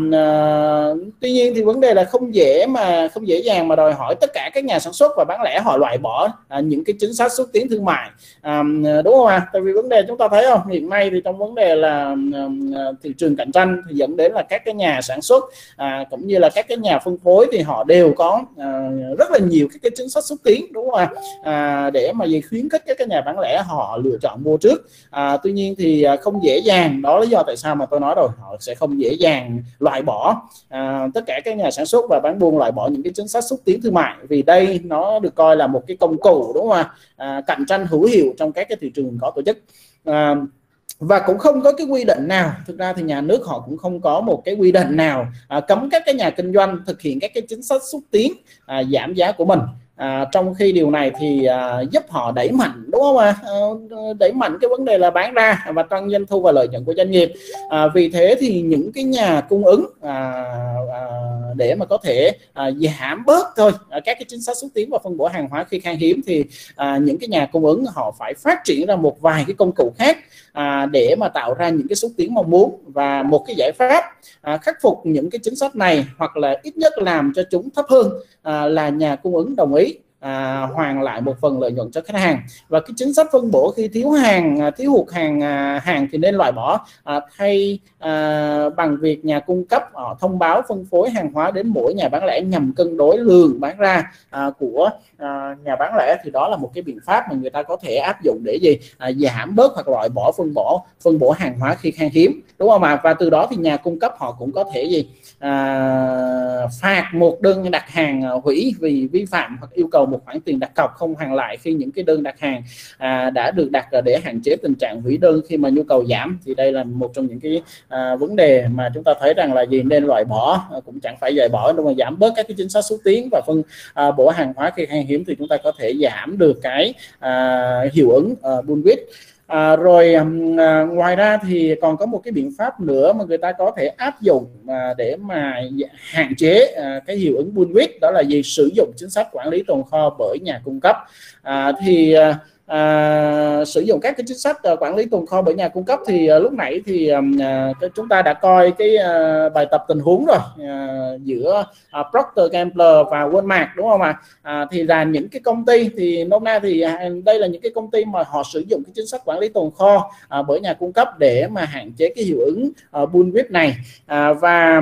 à, tuy nhiên thì vấn đề là không dễ mà không dễ dàng mà đòi hỏi tất cả các nhà sản xuất và bán lẻ họ loại bỏ à, những cái chính sách xúc tiến thương mại, à, đúng không ạ? À? Tại vì vấn đề chúng ta thấy không, hiện nay thì trong vấn đề là à, thị trường cạnh tranh thì dẫn đến là các cái nhà sản xuất à, cũng như là các cái nhà phân phối thì họ đều có à, rất là nhiều các cái chính sách xúc tiến, đúng không ạ? À? À, để mà gì khuyến khích các cái nhà bán lẻ họ lựa chọn mua trước. À, tuy nhiên thì không dễ dàng, đó là lý do tại sao mà tôi nói rồi, họ sẽ không dễ dàng loại bỏ à, tất cả các nhà sản xuất và bán buôn loại bỏ những cái chính sách xúc tiến thương mại, vì đây nó được coi là một cái công cụ, đúng không ạ? À, cạnh tranh hữu hiệu trong các cái thị trường có tổ chức. À, và cũng không có cái quy định nào, thực ra thì nhà nước họ cũng không có một cái quy định nào à, cấm các cái nhà kinh doanh thực hiện các cái chính sách xúc tiến à, giảm giá của mình. À, trong khi điều này thì à, giúp họ đẩy mạnh, đúng không ạ? À, đẩy mạnh cái vấn đề là bán ra và tăng doanh thu và lợi nhuận của doanh nghiệp. À, vì thế thì những cái nhà cung ứng à, à, để mà có thể à, giảm bớt thôi à, các cái chính sách xúc tiến và phân bổ hàng hóa khi khan hiếm thì à, những cái nhà cung ứng họ phải phát triển ra một vài cái công cụ khác à, để mà tạo ra những cái xúc tiến mong muốn, và một cái giải pháp à, khắc phục những cái chính sách này hoặc là ít nhất làm cho chúng thấp hơn à, là nhà cung ứng đồng ý À, hoàn lại một phần lợi nhuận cho khách hàng. Và cái chính sách phân bổ khi thiếu hàng, thiếu hụt hàng hàng thì nên loại bỏ à, thay à, bằng việc nhà cung cấp họ thông báo phân phối hàng hóa đến mỗi nhà bán lẻ nhằm cân đối lượng bán ra à, của à, nhà bán lẻ. Thì đó là một cái biện pháp mà người ta có thể áp dụng để gì à, giảm bớt hoặc loại bỏ phân bổ phân bổ hàng hóa khi khan hiếm, đúng không ạ? Và từ đó thì nhà cung cấp họ cũng có thể gì à, phạt một đơn đặt hàng hủy vì vi phạm hoặc yêu cầu một khoản tiền đặt cọc không hoàn lại khi những cái đơn đặt hàng à, đã được đặt để hạn chế tình trạng hủy đơn khi mà nhu cầu giảm. Thì đây là một trong những cái à, vấn đề mà chúng ta thấy rằng là gì nên loại bỏ, à, cũng chẳng phải loại bỏ nhưng mà giảm bớt các cái chính sách xúc tiến và phân à, bổ hàng hóa khi khan hiếm thì chúng ta có thể giảm được cái à, hiệu ứng à, Bullwhip. À, rồi à, ngoài ra thì còn có một cái biện pháp nữa mà người ta có thể áp dụng à, để mà hạn chế à, cái hiệu ứng Bullwhip, đó là gì? Sử dụng chính sách quản lý tồn kho bởi nhà cung cấp. À, thì à, À, sử dụng các cái chính sách uh, quản lý tồn kho bởi nhà cung cấp thì uh, lúc nãy thì uh, chúng ta đã coi cái uh, bài tập tình huống rồi uh, giữa uh, Procter Gamble và Walmart, đúng không ạ? À, thì là những cái công ty thì nôm na thì uh, đây là những cái công ty mà họ sử dụng cái chính sách quản lý tồn kho uh, bởi nhà cung cấp để mà hạn chế cái hiệu ứng uh, Bullwhip này. uh, và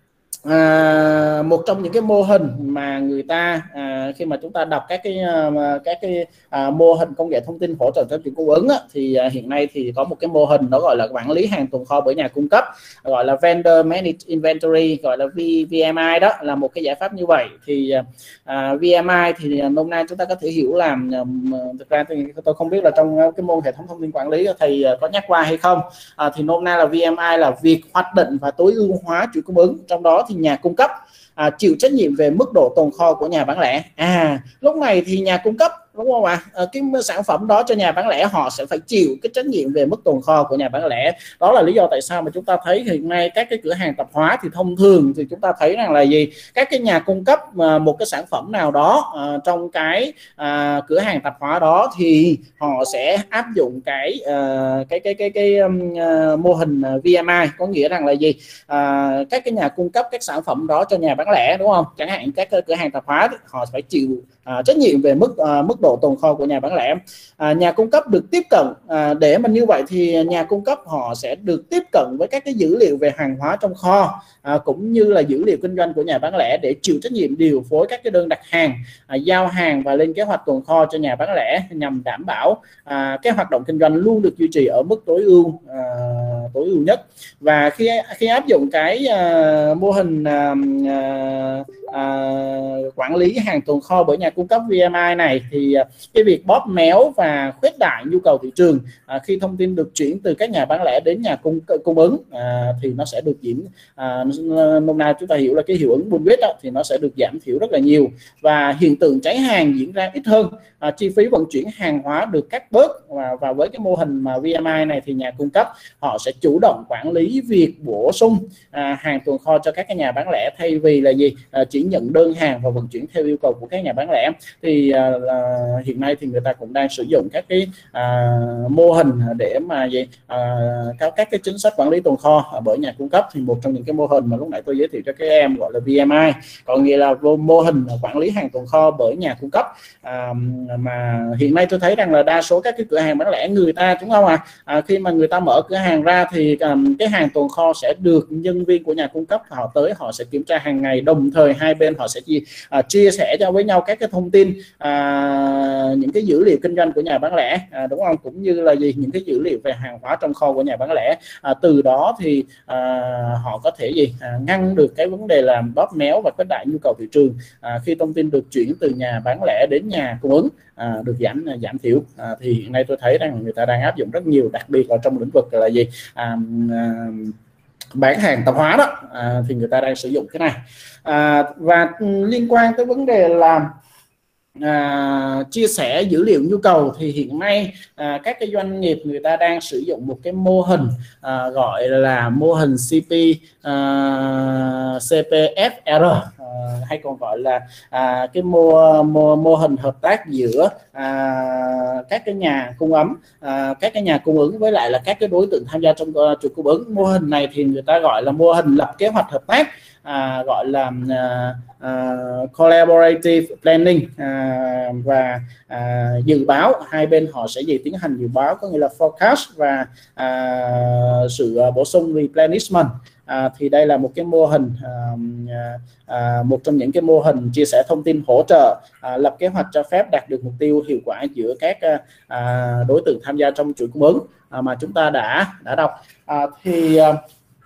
À, một trong những cái mô hình mà người ta à, khi mà chúng ta đọc các cái à, các cái à, mô hình công nghệ thông tin hỗ trợ cho chuỗi cung ứng á, thì à, hiện nay thì có một cái mô hình đó gọi là quản lý hàng tồn kho bởi nhà cung cấp, gọi là Vendor Managed Inventory, gọi là V M I. Đó là một cái giải pháp như vậy. Thì à, V M I thì nôm na chúng ta có thể hiểu làm, thực ra thì tôi không biết là trong cái môn hệ thống thông tin quản lý thầy có nhắc qua hay không. À, thì nôm na là V M I là việc hoạch định và tối ưu hóa chuỗi cung ứng, trong đó thì nhà cung cấp à, chịu trách nhiệm về mức độ tồn kho của nhà bán lẻ. À, lúc này thì nhà cung cấp, đúng không ạ? À, cái sản phẩm đó cho nhà bán lẻ họ sẽ phải chịu cái trách nhiệm về mức tồn kho của nhà bán lẻ. Đó là lý do tại sao mà chúng ta thấy hiện nay các cái cửa hàng tạp hóa thì thông thường thì chúng ta thấy rằng là gì? Các cái nhà cung cấp mà một cái sản phẩm nào đó à, trong cái à, cửa hàng tạp hóa đó thì họ sẽ áp dụng cái à, cái cái cái cái, cái um, mô hình V M I, có nghĩa rằng là gì? À, các cái nhà cung cấp các sản phẩm đó cho nhà bán lẻ, đúng không? Chẳng hạn các cửa hàng tạp hóa họ phải chịu à, trách nhiệm về mức à, mức độ tồn kho của nhà bán lẻ. À, nhà cung cấp được tiếp cận à, để mà như vậy thì nhà cung cấp họ sẽ được tiếp cận với các cái dữ liệu về hàng hóa trong kho à, cũng như là dữ liệu kinh doanh của nhà bán lẻ để chịu trách nhiệm điều phối các cái đơn đặt hàng, à, giao hàng và lên kế hoạch tồn kho cho nhà bán lẻ nhằm đảm bảo à, cái hoạt động kinh doanh luôn được duy trì ở mức tối ưu à, tối ưu nhất. Và khi khi áp dụng cái à, mô hình à, à, quản lý hàng tồn kho bởi nhà cung cấp vê em i này thì cái việc bóp méo và khuếch đại nhu cầu thị trường à, khi thông tin được chuyển từ các nhà bán lẻ đến nhà cung cung ứng à, thì nó sẽ được diễn à, nôm na chúng ta hiểu là cái hiệu ứng bullwhip đó, thì nó sẽ được giảm thiểu rất là nhiều, và hiện tượng cháy hàng diễn ra ít hơn, à, chi phí vận chuyển hàng hóa được cắt bớt, và, và với cái mô hình mà vê em i này thì nhà cung cấp họ sẽ chủ động quản lý việc bổ sung à, hàng tồn kho cho các cái nhà bán lẻ, thay vì là gì à, chỉ nhận đơn hàng và vận chuyển theo yêu cầu của các nhà bán lẻ. Thì à, à, hiện nay thì người ta cũng đang sử dụng các cái à, mô hình để mà gì à, các các cái chính sách quản lý tồn kho bởi nhà cung cấp. Thì một trong những cái mô hình mà lúc nãy tôi giới thiệu cho các em gọi là vê em i, còn nghĩa là mô hình quản lý hàng tồn kho bởi nhà cung cấp. À, mà hiện nay tôi thấy rằng là đa số các cái cửa hàng bán lẻ người ta, đúng không ạ, à? À, khi mà người ta mở cửa hàng ra thì um, cái hàng tồn kho sẽ được nhân viên của nhà cung cấp họ tới, họ sẽ kiểm tra hàng ngày, đồng thời hai bên họ sẽ chia, uh, chia sẻ cho với nhau các cái thông tin, uh, những cái dữ liệu kinh doanh của nhà bán lẻ, uh, đúng không, cũng như là gì những cái dữ liệu về hàng hóa trong kho của nhà bán lẻ. Uh, từ đó thì uh, họ có thể gì uh, ngăn được cái vấn đề làm bóp méo và khuếch đại nhu cầu thị trường uh, khi thông tin được chuyển từ nhà bán lẻ đến nhà cung ứng À, được giảm giảm thiểu. À, thì hiện nay tôi thấy rằng người ta đang áp dụng rất nhiều, đặc biệt là trong lĩnh vực là gì à, à, bán hàng tạp hóa đó, à, thì người ta đang sử dụng cái này. À, và liên quan tới vấn đề là À, chia sẻ dữ liệu nhu cầu thì hiện nay à, các cái doanh nghiệp người ta đang sử dụng một cái mô hình à, gọi là mô hình xê pê à, xê pê ép rờ, à, hay còn gọi là à, cái mô, mô mô hình hợp tác giữa à, các cái nhà cung ứng à, các cái nhà cung ứng với lại là các cái đối tượng tham gia trong uh, chuỗi cung ứng. Mô hình này thì người ta gọi là mô hình lập kế hoạch hợp tác, à, gọi là à, Uh, collaborative planning, uh, và uh, dự báo. Hai bên họ sẽ gì tiến hành dự báo, có nghĩa là forecast và uh, sự uh, bổ sung replenishment. Uh, thì đây là một cái mô hình uh, uh, một trong những cái mô hình chia sẻ thông tin hỗ trợ uh, lập kế hoạch cho phép đạt được mục tiêu hiệu quả giữa các uh, đối tượng tham gia trong chuỗi cung ứng uh, mà chúng ta đã đã đọc. Uh, thì uh,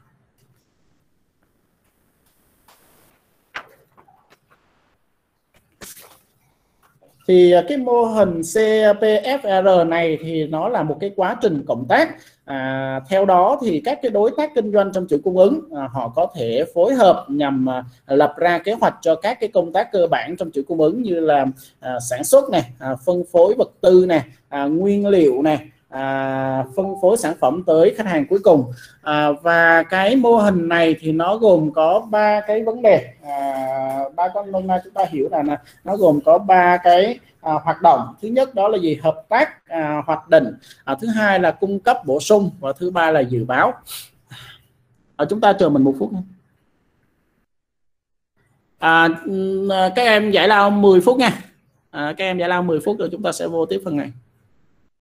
thì cái mô hình xê pê ép rờ này thì nó là một cái quá trình cộng tác. À, theo đó thì các cái đối tác kinh doanh trong chuỗi cung ứng à, họ có thể phối hợp nhằm à, lập ra kế hoạch cho các cái công tác cơ bản trong chuỗi cung ứng, như là à, sản xuất này, à, phân phối vật tư này, à, nguyên liệu này, à, phân phối sản phẩm tới khách hàng cuối cùng. À, và cái mô hình này thì nó gồm có ba cái vấn đề, à, ba con nôm na chúng ta hiểu là nó gồm có ba cái à, hoạt động. Thứ nhất đó là gì hợp tác à, hoạch định, à, thứ hai là cung cấp bổ sung, và thứ ba là dự báo. À, chúng ta chờ mình một phút. À, các em giải lao mười phút nha. À, các em giải lao mười phút rồi chúng ta sẽ vô tiếp phần này.